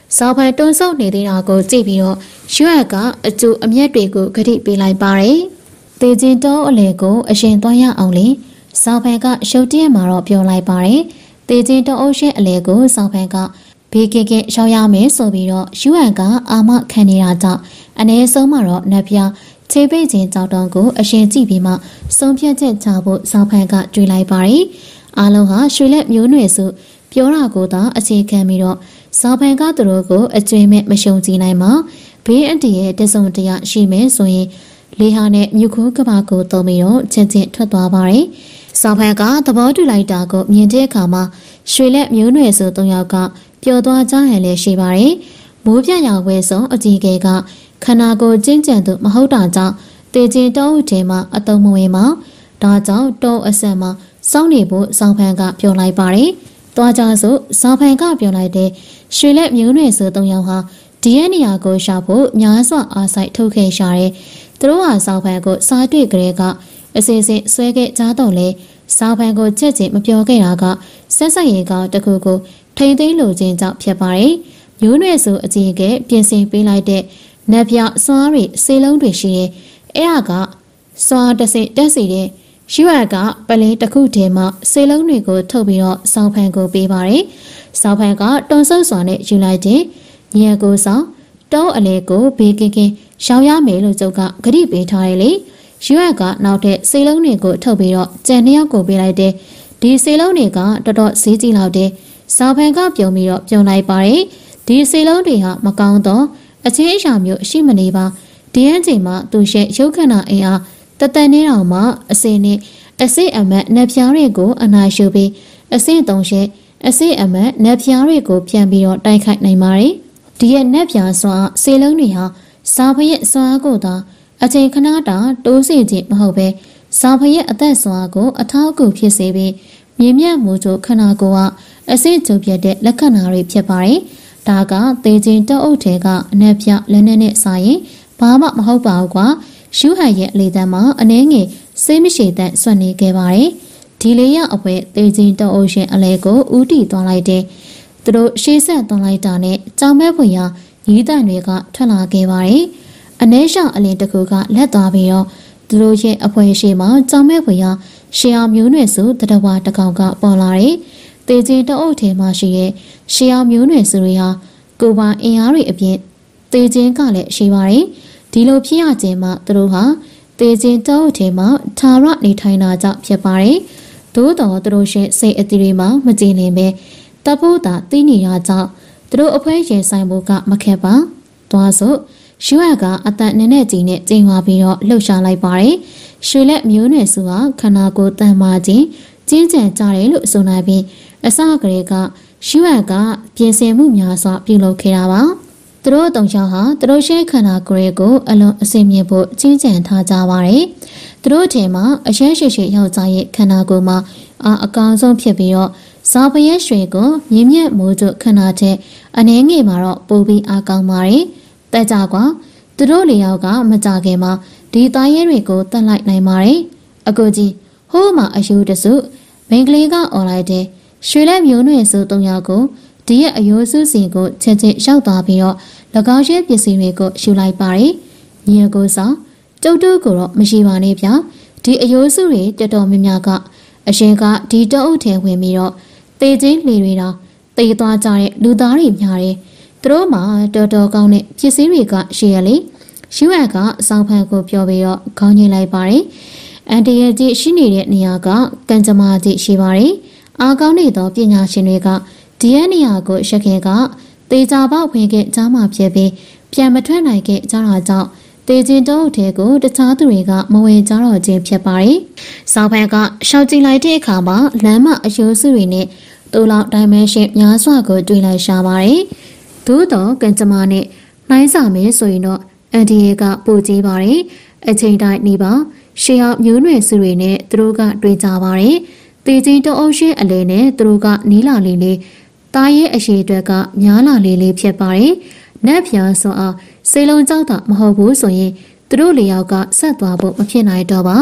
စောင်းဖန်တွန်းဆုပ်နေသေးတာကိုကြည့်ပြီးတော့ရွှက်ကအကျိုးအမျက်တွေကိုဂတိပေးလိုက်ပါတယ်။တေချင်းတောအလေကိုအရှင်သွားရအောင်လေစောင်းဖန်ကရှုပ်တရက်မှာတော့ပြောလိုက်ပါတယ်။တေချင်းတောအုပ်ရှင်အလေကိုစောင်းဖန်ကဘေးကင်းကင်းရှောင်ရမယ်ဆိုပြီးတော့ရွှက်ကအာမခံနေတာကြောင့်အ ਨੇ ဆုံးမှာတော့နတ်ပြခြေပိတ်ခြင်းကြောက်တောင်းကိုအရှင်ကြည့်ပြီးမှဆုံးဖြတ်ချက်ချဖို့စောင်းဖန်ကကြွေလိုက်ပါတယ်။အားလုံးဟာရွှေလက်မျိုးနွယ်စုပြောတာကိုသာအခြေခံပြီးတော့စောင်းဖန်ကသူတို့ကိုအကျွေးမဲ့မရှုံကြည်နိုင်မှာဘေးအန်တီရဲ့တစုံတရာရှိမယ်ဆိုရင်လေဟာနဲ့မြုပ်ခိုးကဘာကိုတုံးပြီးတော့ချက်ချင်းထွက်သွားပါတယ်။စောင်းဖန်ကသဘောတူလိုက်တာကိုမြင်တဲ့အခါမှာရွှေလက်မျိုးနွယ်စုသုံးယောက်ကပျော်သွားကြရလဲရှိပါတယ်။မိုးပြရာဝဲဆုံးအကြီးကဲကခန္ဓာကိုယ်ကျဉ်ကျန်သူမဟုတ်တာကြောင့်တေချင်းတောဦးထဲမှာအတုံးမဝင်မှာဒါကြောင့်တောအဆက်မှာစောင့်နေဖို့စောင်းဖန်ကပြောလိုက်ပါတယ်။သွားကြစို့စောင်းဖန်ကပြောလိုက်တဲ့ရွှေလက်မျိုးနွယ်စုသုံးယောက်ဟာဒီရဲ့နေရာကိုရှာဖို့များစွာအားဆိုင်ထုတ်ခဲ့ရှာတယ်။သူတို့ဟာစောင်းဖန်ကိုစားတွေ့ကြတဲ့ကအစီအစဉ်ဆွဲခဲ့ကြတော့လေစောင်းဖန်ကိုချက်ချင်းမပြောခဲ့တာကဆက်ဆက်ရေကတခုကိုထိမ့်သိမ်းလိုခြင်းကြောင့်ဖြစ်ပါတယ်။မျိုးနွယ်စုအကြီးကပြင်ဆင်ပေးလိုက်တဲ့နက်ပြစွားတွေစေလုံးတွေရှိတယ်။အဲ့ဒါကစွားတစင်တက်စီတဲ့ရွှက်ကပလင်းတစ်ခုထဲမှာစေလုံးတွေကိုထုတ်ပြီးတော့စောင်းဖန်ကိုပေးပါတယ်။စောင်းဖန်ကတွန်းဆုပ်စွာနဲ့ယူလိုက်တဲ့ညံကိုဆောင်တောအလေကိုဘေးကင်းကင်းရှောင်ရမယ်လို့ကျုပ်ကဂရိပေးထားတယ်လေ။ရွှက်ကနောက်ထပ်စေလုံးတွေကိုထုတ်ပြီးတော့ကြံနှစ်ယောက်ကိုပေးလိုက်တဲ့ဒီစေလုံးတွေကတော်တော်ဈေးကြီးလောက်တဲ့စောင်းဖန်ကပြုံပြီးတော့ပြုံလိုက်ပါတယ်။ဒီစေလုံးတွေဟာမကောင်းတော့အချင်းအရာမျိုးရှိမနေပါဒီအချိန်မှာသူရဲ့ရုပ်ခန္ဓာအင်အားတတန်နေတော်မှာအစင်းနဲ့အစိအမတ်နှက်ဖြားတွေကိုအနာရှုပြီးအစင်းသုံးရဲ့အစိအမတ်နှက်ဖြားတွေကိုပြန်ပြီးတော့တိုက်ခိုက်နိုင်ပါတယ်ဒီရဲ့နှက်ဖြားစွာစေလုံးတွေဟာစာဖရဲ့စွာကိုသာအချိန်ခဏတာတိုးစီခြင်းမဟုတ်ပဲစာဖရဲ့အသက်စွာကိုအထောက်အကူဖြစ်စေပြီးမြင့်မြတ်မှုချိုခန္ဓာကိုယ်ကအစိကျုပ်ပြတဲ့လက္ခဏာတွေဖြစ်ပါတယ်ဒါကသေခြင်းတောအုပ်ထဲကအနက်ပြလက်နဲ့နဲ့စာရင်ဘာမှမဟုတ်ပါဘူးကွာရှူဟန်ရဲ့အလေတန်းမှာအနှဲငယ်စိတ်မရှိတဲ့ဆွနေခဲ့ပါတယ်ဒီလေးရအပွဲသေခြင်းတောအုပ်ရှင်အလဲကိုဥတီသွားလိုက်တဲ့သူတို့ရှေးဆက်သွားလိုက်တာနဲ့ကြောင်မဲ့ဖွင်ရညီးတန်တွေကထွက်လာခဲ့ပါတယ်အနှဲရှောင်အလင်းတစ်ခုကလက်သွားပြီးတော့သူတို့ရဲ့အဖွဲရှိမှာကြောင်မဲ့ဖွင်ရရှေးအောင်မျိုးနွယ်စုတတဝါတကောင်ကပေါ်လာတယ်တေချင်းတအုပ်ထဲမှာရှိရဲ့ရှေးအောင်မျိုးနွယ်စုတွေဟာကိုပါအင်အားတွေအပြင်တေချင်းကလည်းရှိပါတယ်ဒီလိုဖြစ်ရခြင်းမှာသူတို့ဟာတေချင်းတအုပ်ထဲမှာထာရနေထိုင်တာကြောင့်ဖြစ်ပါတယ်သို့တော်သူတို့ရဲ့စိတ်အသီးတွေမှာမကြည်လင်ပဲတပုတ်တာသိနေရကြောင်းသူတို့အဖွဲရင်ဆိုင်ဖို့ကမခက်ပါသွားစို့ရွှက်ကအတန်နဲ့နဲ့ကြီးနဲ့ကျင်းသွားပြီးတော့လှုပ်ရှားလိုက်ပါတယ်ရွှေလက်မျိုးနွယ်စုဟာခန္ဓာကိုယ်တန်မာခြင်းကျင်းကျန်ကြတယ်လို့ဆိုနိုင်ပြီးအစကတည်းကရွှက်ကပြင်ဆင်မှုများစွာပြုလုပ်ခဲ့တာပါသူတို့တုံချောင်းဟာသူတို့ရှေ့ခန္ဓာကိုယ်ကိုအလွန်အစင်မြင့်ဖို့ကျင်းကျန်ထားကြပါတယ်သူတို့ထင်မှာအရှက်ရှိရှိယောက်ျားရဲ့ခန္ဓာကိုယ်မှာအာအကောင်ဆုံးဖြစ်ပြီးတော့ဇာပရက်ရွှေကိုမြင့်မြတ်မိုးတို့ခန္ဓာတဲ့အနေငယ်မှာတော့ပိုပြီးအာကောင်းပါတယ်တက်ကြကွာသူတို့လေယောက်ကမကြခင်မှာဒီသားရဲတွေကိုတတ်လိုက်နိုင်ပါတယ်အကူကြီးဟိုးမှာအယူတစုမိန်းကလေးကអော်လိုက်တဲ့ရွှေလက်မျိုးနွယ်စုသုံးယောက်ကိုဒီရဲ့အယိုးစုစီကိုချက်ချင်းရောက်သွားပြီးတော့၎င်းရဲ့ပစ္စည်းတွေကိုယူလိုက်ပါတယ်ညီအကိုဆောင်ကျုပ်တို့ကိုတော့မရှိပါနဲ့ဗျာဒီအယိုးစုတွေတော်တော်များများကအရှင်ကဒီတောအုပ်ထဲဝင်ပြီးတော့တေချင်းလေတွေတော့တေသွားကြတဲ့လူသားတွေများတယ်သူတို့မှတော်တော်ကောင်းတဲ့ပစ္စည်းတွေကရှိရလေယူအန်ကအဆောင်ဖန်ကိုပြောပြီးတော့ခေါင်းညှိလိုက်ပါတယ်အန်တီရဲ့ကြီးရှိနေတဲ့နေရာကကံကြမ္မာကြီးရှိပါတယ်အားကောင်းနေသောပညာရှင်တွေကဒီရဲ့နေရာကိုရှက်ခင်ကတေချာပေါက်ဝင်ခဲ့ကြားမှာဖြစ်ပြီးပြန်မထွက်နိုင်ခဲ့ကြတာကြောင့်တေချင်းတောအုပ်ထဲကိုတခြားသူတွေကမဝင်ကြတော့ခြင်းဖြစ်ပါတယ်။စောင်းဖန်ကရှောက်ကြည့်လိုက်တဲ့အခါမှာလမ်းမအယိုးစုတွေနဲ့တူလောက်ဒိုင်မန်ရှင်များစွာကိုတွေ့လိုက်ရှာပါတယ်။သို့တော့ကံကြမ္မာနဲ့နှိုင်းစာမယ်ဆိုရင်တော့အန်ဒီယေကပိုကြီးပါတယ်။အချိန်တိုင်းနေပါရှေးအောင်မျိုးနွယ်စုတွေနဲ့သူတို့ကတွေ့ကြပါတယ်။တေချင်းတောအုပ်ရှင်အလဲနဲ့သူတို့ကနီးလာလေးလေးတားရဲ့အရှိအတွက်ကများလာလေးလေးဖြစ်ပါတယ်။နက်ဖြာဆိုအောင်စေလုံးကြောက်တာမဟုတ်ဘူးဆိုရင်သူတို့လေယောက်ကဆက်သွားဖို့မဖြစ်နိုင်တော့ပါ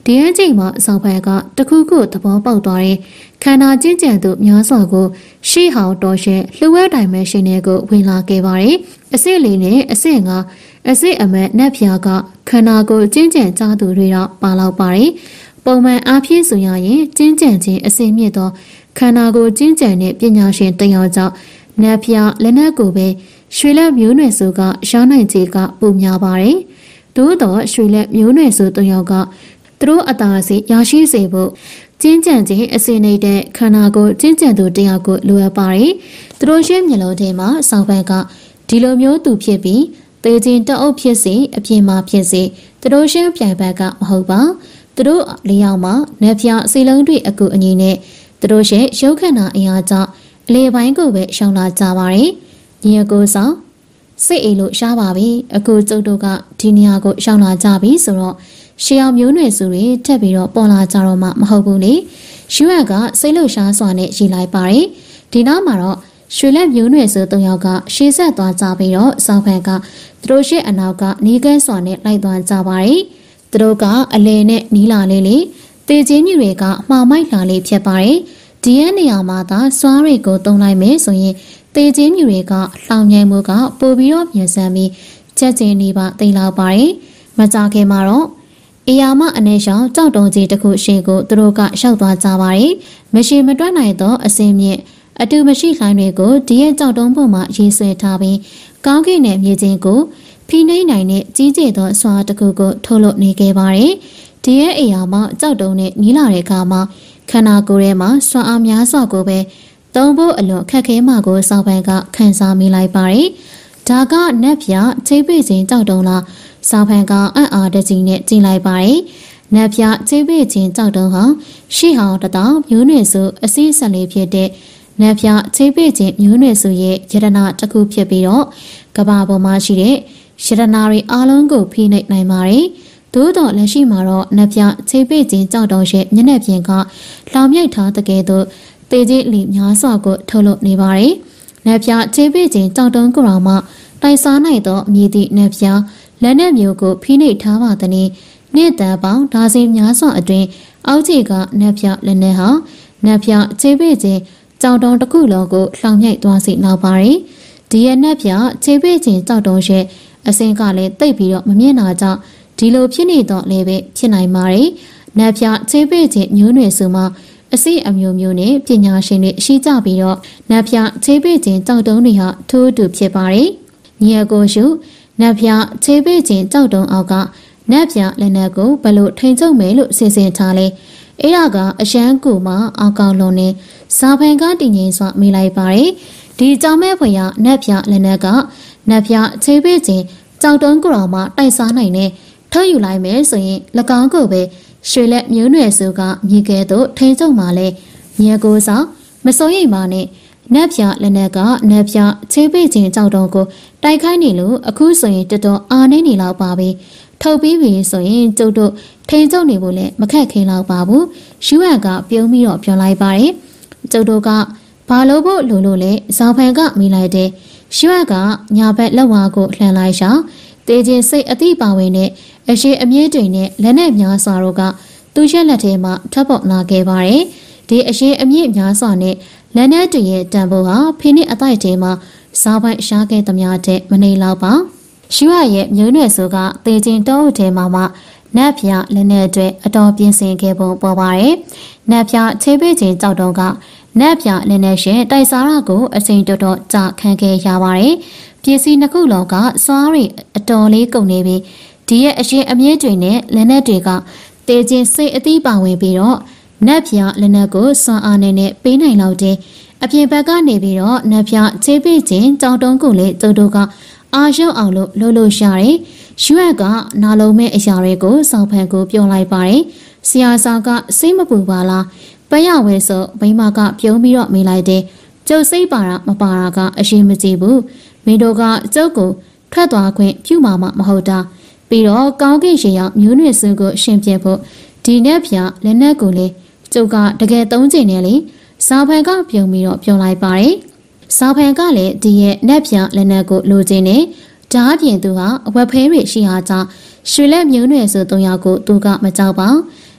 ဒီအချိန်မှာဆောင်ဖန်ကတခုခုသဘောပေါက်သွားတယ်ခန္ဓာကျင့်ကြံသူများစွာကိုရှေ့ဟောင်းတော်ရှင်လှဝဲတိုင်မဲရှင်တွေကိုဝင်လာခဲ့ပါတယ်အစစ်လေးနဲ့အစစ်ငါအစစ်အမတ်နတ်ဖျားကခန္ဓာကိုကျင့်ကြံကြသူတွေတော့ပါလောက်ပါတယ်ပုံမှန်အားဖြင့်ဆိုရရင်ကျင့်ကြံခြင်းအစစ်မြင့်သောခန္ဓာကိုကျင့်ကြံတဲ့ပညာရှင်တယောက်ကြောင့်နတ်ဖျားလက်နက်ကိုပဲရွှေလက်မျိုးနွယ်စုကရောင်းနိုင်ခြင်းကပုံများပါတယ်သို့တော့ရွှေလက်မျိုးနွယ်စုတယောက်ကသူတို့အသာစီရရှိစေဖို့ကျင့်ကြံခြင်းအစဉ်နေတဲ့ခန္ဓာကိုကျင့်ကြံသူတယောက်ကိုလိုအပ်ပါတယ်။သူတို့ရဲ့မျက်လုံးထဲမှာစောင်းဖက်ကဒီလိုမျိုးသူဖြစ်ပြီးသေခြင်းတအုပ်ဖြစ်စေအပြင်မှာဖြစ်စေသူတို့ရဲ့ပြိုင်ဘက်ကမဟုတ်ပါ။သူတို့လေးယောက်မှာနက်ဖျားစီလုံးတွေအကူအညီနဲ့သူတို့ရဲ့ရုပ်ခန္ဓာအရာကြောင့်အလေပိုင်းကိုပဲရှောင်လာကြပါတယ်။ညီအကိုဆောင်စိတ်အိမ်လို့ရှားပါပြီ။အခုကျုပ်တို့ကဒီနေရာကိုရှောင်လာကြပြီဆိုတော့ရှေးအောင်မျိုးနွယ်စုတွေထပ်ပြီးတော့ပေါ်လာကြတော့မှမဟုတ်ဘူးလေရှူရကစိတ်လှရှားစွာနဲ့ရေးလိုက်ပါတယ်ဒီနောက်မှာတော့ရွှေလက်မျိုးနွယ်စု၃ယောက်ကရှေ့ဆက်သွားကြပြီးတော့စောင်းဖန်ကသူတို့ရှေ့အနောက်ကနီးကဲစွာနဲ့လိုက်သွားကြပါတယ်သူတို့ကအလဲနဲ့နီးလာလေးလေးတေချင်းမြူတွေကမှားမိုက်လာလေးဖြစ်ပါတယ်ဒီရဲ့နေရာမှာသာစွားတွေကိုတုံးလိုက်မယ်ဆိုရင်တေချင်းမြူတွေကလှောင်ငိုင်မှုကပို့ပြီးတော့မြန်ဆန်ပြီးချက်ချင်းနေပါတိတ်လောက်ပါတယ်မကြခင်မှာတော့အေယာမအနေရှောင်းကြောက်တုံးကြီးတစ်ခုရှေ့ကိုသူတို့ကရှောက်သွားကြပါတယ်။မရှိမတွက်နိုင်သောအစင်းမြင့်အတူမရှိခိုင်းတွေကိုဒီရဲ့ကြောက်တုံးပေါ်မှာရေးဆွဲထားပြီးကောင်းကင်နဲ့မြေချင်းကိုဖိနှိမ့်နိုင်တဲ့ကြီးကျယ်သောစွာတစ်ခုကိုထုတ်လုပ်နေခဲ့ပါတယ်။ဒီရဲ့အေယာမကြောက်တုံးနဲ့နီးလာတဲ့အခါမှာခန္ဓာကိုယ်ထဲမှာစွမ်းအားများစွာကိုပဲသုံးဖို့အလွန်ခက်ခဲမှကိုစောင်းပန်းကခံစားမိလိုက်ပါတယ်။ဒါကနက်ပြချိတ်ပိတ်ခြင်းကြောက်တုံးလားစောင်းဖန်ကအံ့အားတကြီးနဲ့ကြင်လိုက်ပါတယ်။နတ်ပြချိတ်ပိတ်ခြင်းကြောက်တုံးဟာရှေ့ဟောင်းတတောင်မျိုးနွယ်စုအစည်းဆက်လေးဖြစ်တဲ့နတ်ပြချိတ်ပိတ်ခြင်းမျိုးနွယ်စုရဲ့ယတနာတစ်ခုဖြစ်ပြီးတော့ကဘာပေါ်မှာရှိတဲ့ယတနာတွေအားလုံးကိုဖိနှိပ်နိုင်ပါတယ်။သို့တော်လက်ရှိမှာတော့နတ်ပြချိတ်ပိတ်ခြင်းကြောက်တုံးရဲ့မျက်နှာပြင်ကလောင်မြိုက်ထားတဲ့ကဲ့သို့တေကြီးလီများစွာကိုထုတ်လုပ်နေပါတယ်။နတ်ပြချိတ်ပိတ်ခြင်းကြောက်တုံးကိုယ်မှာတိုင်စားနိုင်သောအမည်သည့်နတ်ပြလက်နဲ့မျိုးကိုဖိနှိပ်ထားပါသည်။နေ့တန်ပေါင်းဒါစီများစွာအတွင်းအောက်ခြေကနက်ဖြလက်နဲ့ဟာနက်ဖြခြေပိတ်ခြင်းကြောင်တုံးတစ်ခုလုံးကိုလှောင်မြိုက်သွားစေလောက်ပါတယ်။ဒီရဲ့နက်ဖြခြေပိတ်ခြင်းကြောင်တုံးရဲ့အစင်းကလည်းတိတ်ပြီးတော့မမြင်တာကြောင့်ဒီလိုဖြစ်နေတော့လည်းပဲဖြစ်နိုင်ပါတယ်။နက်ဖြခြေပိတ်ခြင်းမျိုးနွယ်စုမှာအစိအမျိုးမျိုးနဲ့ပညာရှင်တွေရှိကြပြီးတော့နက်ဖြခြေပိတ်ခြင်းကြောင်တုံးတွေဟာထိုးတူဖြစ်ပါတယ်။ညီအကိုရှုနတ်ပြခြေပိတ်ခြင်းကြောက်တုံးအောက်ကနတ်ပြလက်နက်ကိုဘလို့ထိန်ချုပ်မယ်လို့စီစဉ်ထားလဲအဲ့ဒါကအရန်ကူမှာအောက်ကောင်းလုံးနဲ့စာဖန်ကတည်ငြိမ်စွာမိလိုက်ပါတယ်ဒီကြောင်မဲ့ဖွယ်ရနတ်ပြလက်နက်ကနတ်ပြခြေပိတ်ခြင်းကြောက်တုံးကိုတော်မှာတိုက်စားနိုင်တဲ့ထုတ်ယူလိုက်မယ်ဆိုရင်၎င်းကိုပဲရွှေလက်မျိုးနွယ်စုကမြေကဲသို့ထိန်ချုပ်မှာလဲမြေကိုဆောင်မစိုးရိမ်ပါနဲ့နတ်ပြလက်နက်ကနတ်ပြခြေပိတ်ခြင်းကြောက်တုံးကိုတိုက်ခိုင်းနေလို့အခုဆိုရင်တော်တော်အားနေနေလောက်ပါပြီထုတ်ပြီးပြီဆိုရင်ကျုပ်တို့ထိန်ကျုပ်နေဖို့လည်းမခက်ခဲလောက်ပါဘူးရှူဟန်ကပြုံးပြီးတော့ပြောလိုက်ပါတယ်ကျုပ်တို့ကဘာလို့ဖို့လိုလို့လဲဇောင်ဖန်ကမိလိုက်တဲ့ရှူဟန်ကညာဘက်လက်ဝါးကိုလှန်လိုက်ရှာတေချင်းစိတ်အတိပါဝင်တဲ့အရှိအမြင့်တွေနဲ့လက်နဲ့များစွာတို့ကသူ့ရဲ့လက်ထဲမှာထပ်ပေါ်လာခဲ့ပါတယ်ဒီအရှိအမြင့်များစွာနဲ့လက်နဲ့တည်းရဲ့တန်ဖိုးဟာဖိနစ်အတိုက်ထဲမှာစားပိုင်ရှားခဲ့သမျှတဲ့မနေလောက်ပါရှူရရဲ့မျိုးနွယ်စုကတေချင်းတောအုပ်ထဲမှာမှနတ်ပြလက်နဲ့အတွက်အတော်ပြင်းစင်ခဲ့ပုံပေါ်ပါတယ်နတ်ပြခြေပိတ်ခြင်းကြောက်တုံးကနတ်ပြလက်နဲ့ရှင်တိုက်စားရကိုအစိမ်တော်တော်ကြခံခဲ့ရပါတယ်ပစ္စည်းနှစ်ခုလုံးကစွားရီအတော်လေးကုန်နေပြီးဒီရဲ့အရှင်အမြင့်တွေနဲ့လက်နဲ့တွေကတေချင်းစိတ်အသီးပါဝင်ပြီးတော့နတ်ပြလက်နဲ့ကိုစွမ်းအားနဲ့ပေးနိုင်လောက်တဲ့အပြင်ဘက်ကနေပြီးတော့နတ်ပြခြေပိတ်ခြင်းကြောင်တုံးကိုလေကျုပ်တို့ကအာရုံအောင်လို့လှုပ်လို့ရှာတယ်။ရွက်ကနာလုံးမဲ့အရာတွေကိုစောင်းဖန်ကိုပြောလိုက်ပါတယ်။ဆရာဆောင်ကစိတ်မပူပါလား။ပရဝဲဆိုမိမကပြုံးပြီးတော့မိလိုက်တယ်။ကျုပ်စိတ်ပါတာမပါတာကအရှိမကြည့်ဘူး။မင်းတို့ကကျုပ်ကိုထွက်သွားခွင့်ပြုမှာမမဟုတ်တာ။ပြီးတော့ကောင်းကင်ရှင်ရောက်မျိုးနွယ်စုကိုရှင်ပြဖို့ဒီနဲ့ပြလက်နက်ကိုလေကျုပ်ကတကယ်သုံးချင်တယ်လေ။စာဖန်ကပြုံးပြီးတော့ပြောလိုက်ပါတယ်။စာဖန်ကလည်းဒီရဲ့နက်ပြလက်နက်ကိုလိုချင်နေဓာအပြင်သူဟာအဝက်ဖဲတွေရှိဟာကြောင့်ရွှေလက်မျိုးနွယ်ဆိုသုံးယောက်ကိုသူကမကြောက်ပါ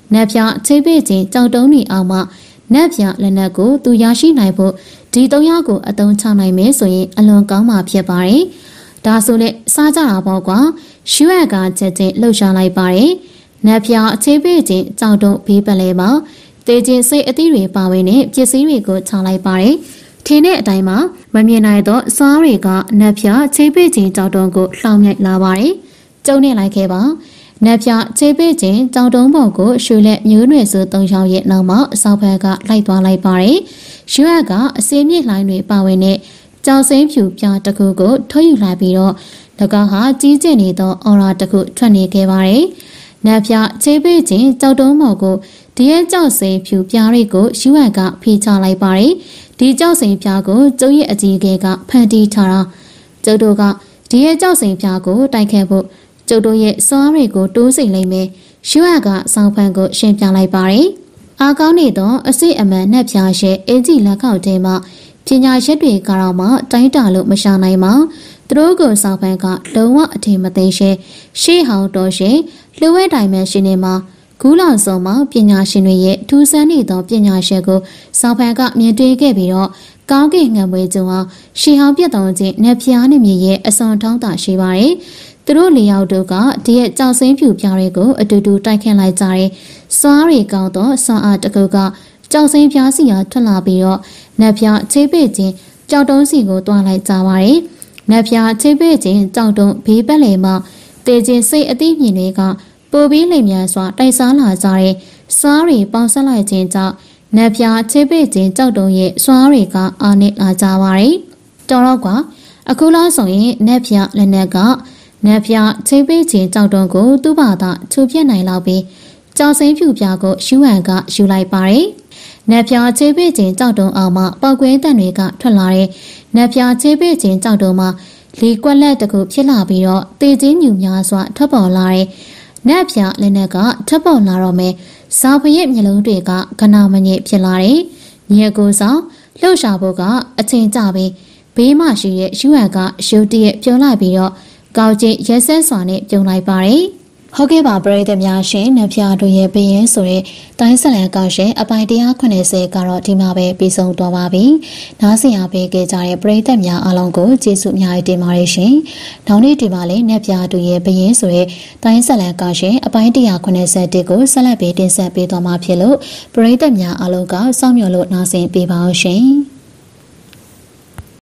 နက်ပြချိပေးခြင်းကြောက်တုံးနေအောင်မှနက်ပြလက်နက်ကိုသူရရှိနိုင်ဖို့ဒီသုံးယောက်ကိုအသုံးချနိုင်မယ်ဆိုရင်အလွန်ကောင်းမှာဖြစ်ပါတယ်။ဒါဆိုလက်စားကြတာပေါ့ကွာရှူရကချက်ချင်းလှုပ်ရှားလိုက်ပါတယ်။နက်ပြချိပေးခြင်းကြောက်တုံးဘေးပလဲမှာတေချင်းစိတ်အသီးတွေပါဝင်တဲ့ပစ္စည်းတွေကိုချလိုက်ပါတယ်။ထင်းတဲ့အတိုင်းမှာမမြင်နိုင်သောစားတွေကနက်ပြချိပေးခြင်းကြောက်တုံးကိုလှောင်မြိုက်လာပါတယ်။ကျုံနေလိုက်ခဲ့ပါနက်ပြချေပေးခြင်းကြောင်တုံးပေါ်ကိုရွှေလက်မျိုးနွယ်စုသုံးချောင်းရဲ့နောက်မှာအဆောက်ဘက်ကလိုက်သွားလိုက်ပါတယ်။ရွှေရကအစင်းမြင့်လိုင်းတွေပါဝင်တဲ့ကြောင်စိမ်းဖြူပြားတစ်ခုကိုထုတ်ယူလိုက်ပြီးတော့၎င်းဟာကြီးကျယ်နေသောအော်ရာတစ်ခုထွက်နေခဲ့ပါတယ်။နက်ပြချေပေးခြင်းကြောင်တုံးပေါ်ကိုဒီရဲ့ကြောင်စိမ်းဖြူပြားတွေကိုရွှေရကဖိချလိုက်ပါတယ်။ဒီကြောင်စိမ်းပြားကိုကျုပ်ရဲ့အကြီးအကဲကဖန်တီးထားတာကျုပ်တို့ကဒီရဲ့ကြောင်စိမ်းပြားကိုတိုက်ခဲ့ဖို့ကျုပ်တို့ရဲ့စွားတွေကိုတိုးစိတ်လိုက်မယ်ရှူရကဆောင်းဖန်ကိုရှင်းပြလိုက်ပါတယ်အားကောင်းနေသောအစိအမှန်နဲ့ဖြာရဲ့အင်ကြီးလက်ခောက်ထဲမှာပညာရက်တွေကတော့မှတိုင်းတာလို့မရှာနိုင်ပါသူတို့ကိုဆောင်းဖန်ကလုံးဝအထင်မသေးရှေရှေးဟောင်းတော်ရှင်လှဝဲတိုင်မန်ရှင်တွေမှာကူးလောင်စုံမှာပညာရှင်တွေရဲ့ထူးဆန်းနေသောပညာရှင်ကိုဆောင်းဖန်ကမြင်တွေ့ခဲ့ပြီးတော့ကောင်းကင်ငံမွေးကျုံအောင်ရှေးဟောင်းပြတ်တော်ခြင်းနဲ့ဖျားနေမြေရဲ့အစွန်ထောင်းတာရှိပါတယ်သူတို့လေးယောက်တို့ကဒီရဲ့ကြောင်စိမ်းဖြူပြားတွေကိုအတူတူတိုက်ခတ်လိုက်ကြတယ်။စွားရီကောင်းသောစွာအားတစ်ခုကကြောင်စိမ်းပြားစီကထွက်လာပြီးတော့နက်ပြချေးပေးခြင်းကြောက်တုံးစီကိုတွားလိုက်ကြပါတယ်။နက်ပြချေးပေးခြင်းကြောက်တုံးဘေးပတ်လည်မှာတေခြင်းစိတ်အသိမြင်တွေကပိုပြီးလိမ်မြန်စွာတိုက်စားလာကြတဲ့စွားရီပေါင်းဆက်လိုက်ခြင်းကြောင့်နက်ပြချေးပေးခြင်းကြောက်တုံးရဲ့စွားတွေကအာနစ်လာကြပါတယ်။တော်တော့ကွာအခုလောက်ဆိုရင်နက်ပြလက်နက်ကနက်ပြချိပေးခြင်းကြောက်တုံးကိုသူ့ဘာသာချိုးပြက်နိုင်လောက်ပြီးကြောင်စိမ်းဖြူပြားကိုရှူဟန်ကယူလိုက်ပါတယ်။နက်ပြချိပေးခြင်းကြောက်တုံးအောင်မှပောက်ကွဲတန်တွေကထွက်လာတဲ့နက်ပြချိပေးခြင်းကြောက်တုံးမှာလီကွက်လက်တကူဖြစ်လာပြီးတော့တေချင်းညူများစွာထွက်ပေါ်လာတဲ့နက်ပြလက်နက်ကထွက်ပေါ်လာတော့မယ်။ဇာဖရဲ့မျက်လုံးတွေကကနာမငဲ့ဖြစ်လာတယ်။ညီအကိုဆောင်လှုပ်ရှားဖို့ကအချိန်ကြပြီးဘေးမှရှိတဲ့ရှူဟန်ကရုတ်တရက်ပြုံးလိုက်ပြီးတော့ကောက်ကျစ်ရဲစဲစွာနဲ့ပြုံလိုက်ပါတယ်။ဟုတ်ကဲ့ပါပရိသတ်များရှင်နဖျားတို့ရဲ့ဘရင်ဆိုတဲ့တိုင်းဆက်လန်ကောက်ရှင်အပိုင်one hundred eightyကတော့ဒီမှာပဲပြီးဆုံးသွားပါပြီ။နားဆင်အားပေးခဲ့ကြတဲ့ပရိသတ်များအားလုံးကိုကျေးဇူးအများကြီးတင်ပါတယ်ရှင်။နောက်နေ့ဒီမှာလည်းနဖျားတို့ရဲ့ဘရင်ဆိုတဲ့တိုင်းဆက်လန်ကောက်ရှင်အပိုင်one hundred eightyကိုဆက်လက်ပြီးတင်ဆက်ပေးသွားမှာဖြစ်လို့ပရိသတ်များအားလုံးကစောင့်မျှော်လို့နားဆင်ပေးပါအောင်ရှင်။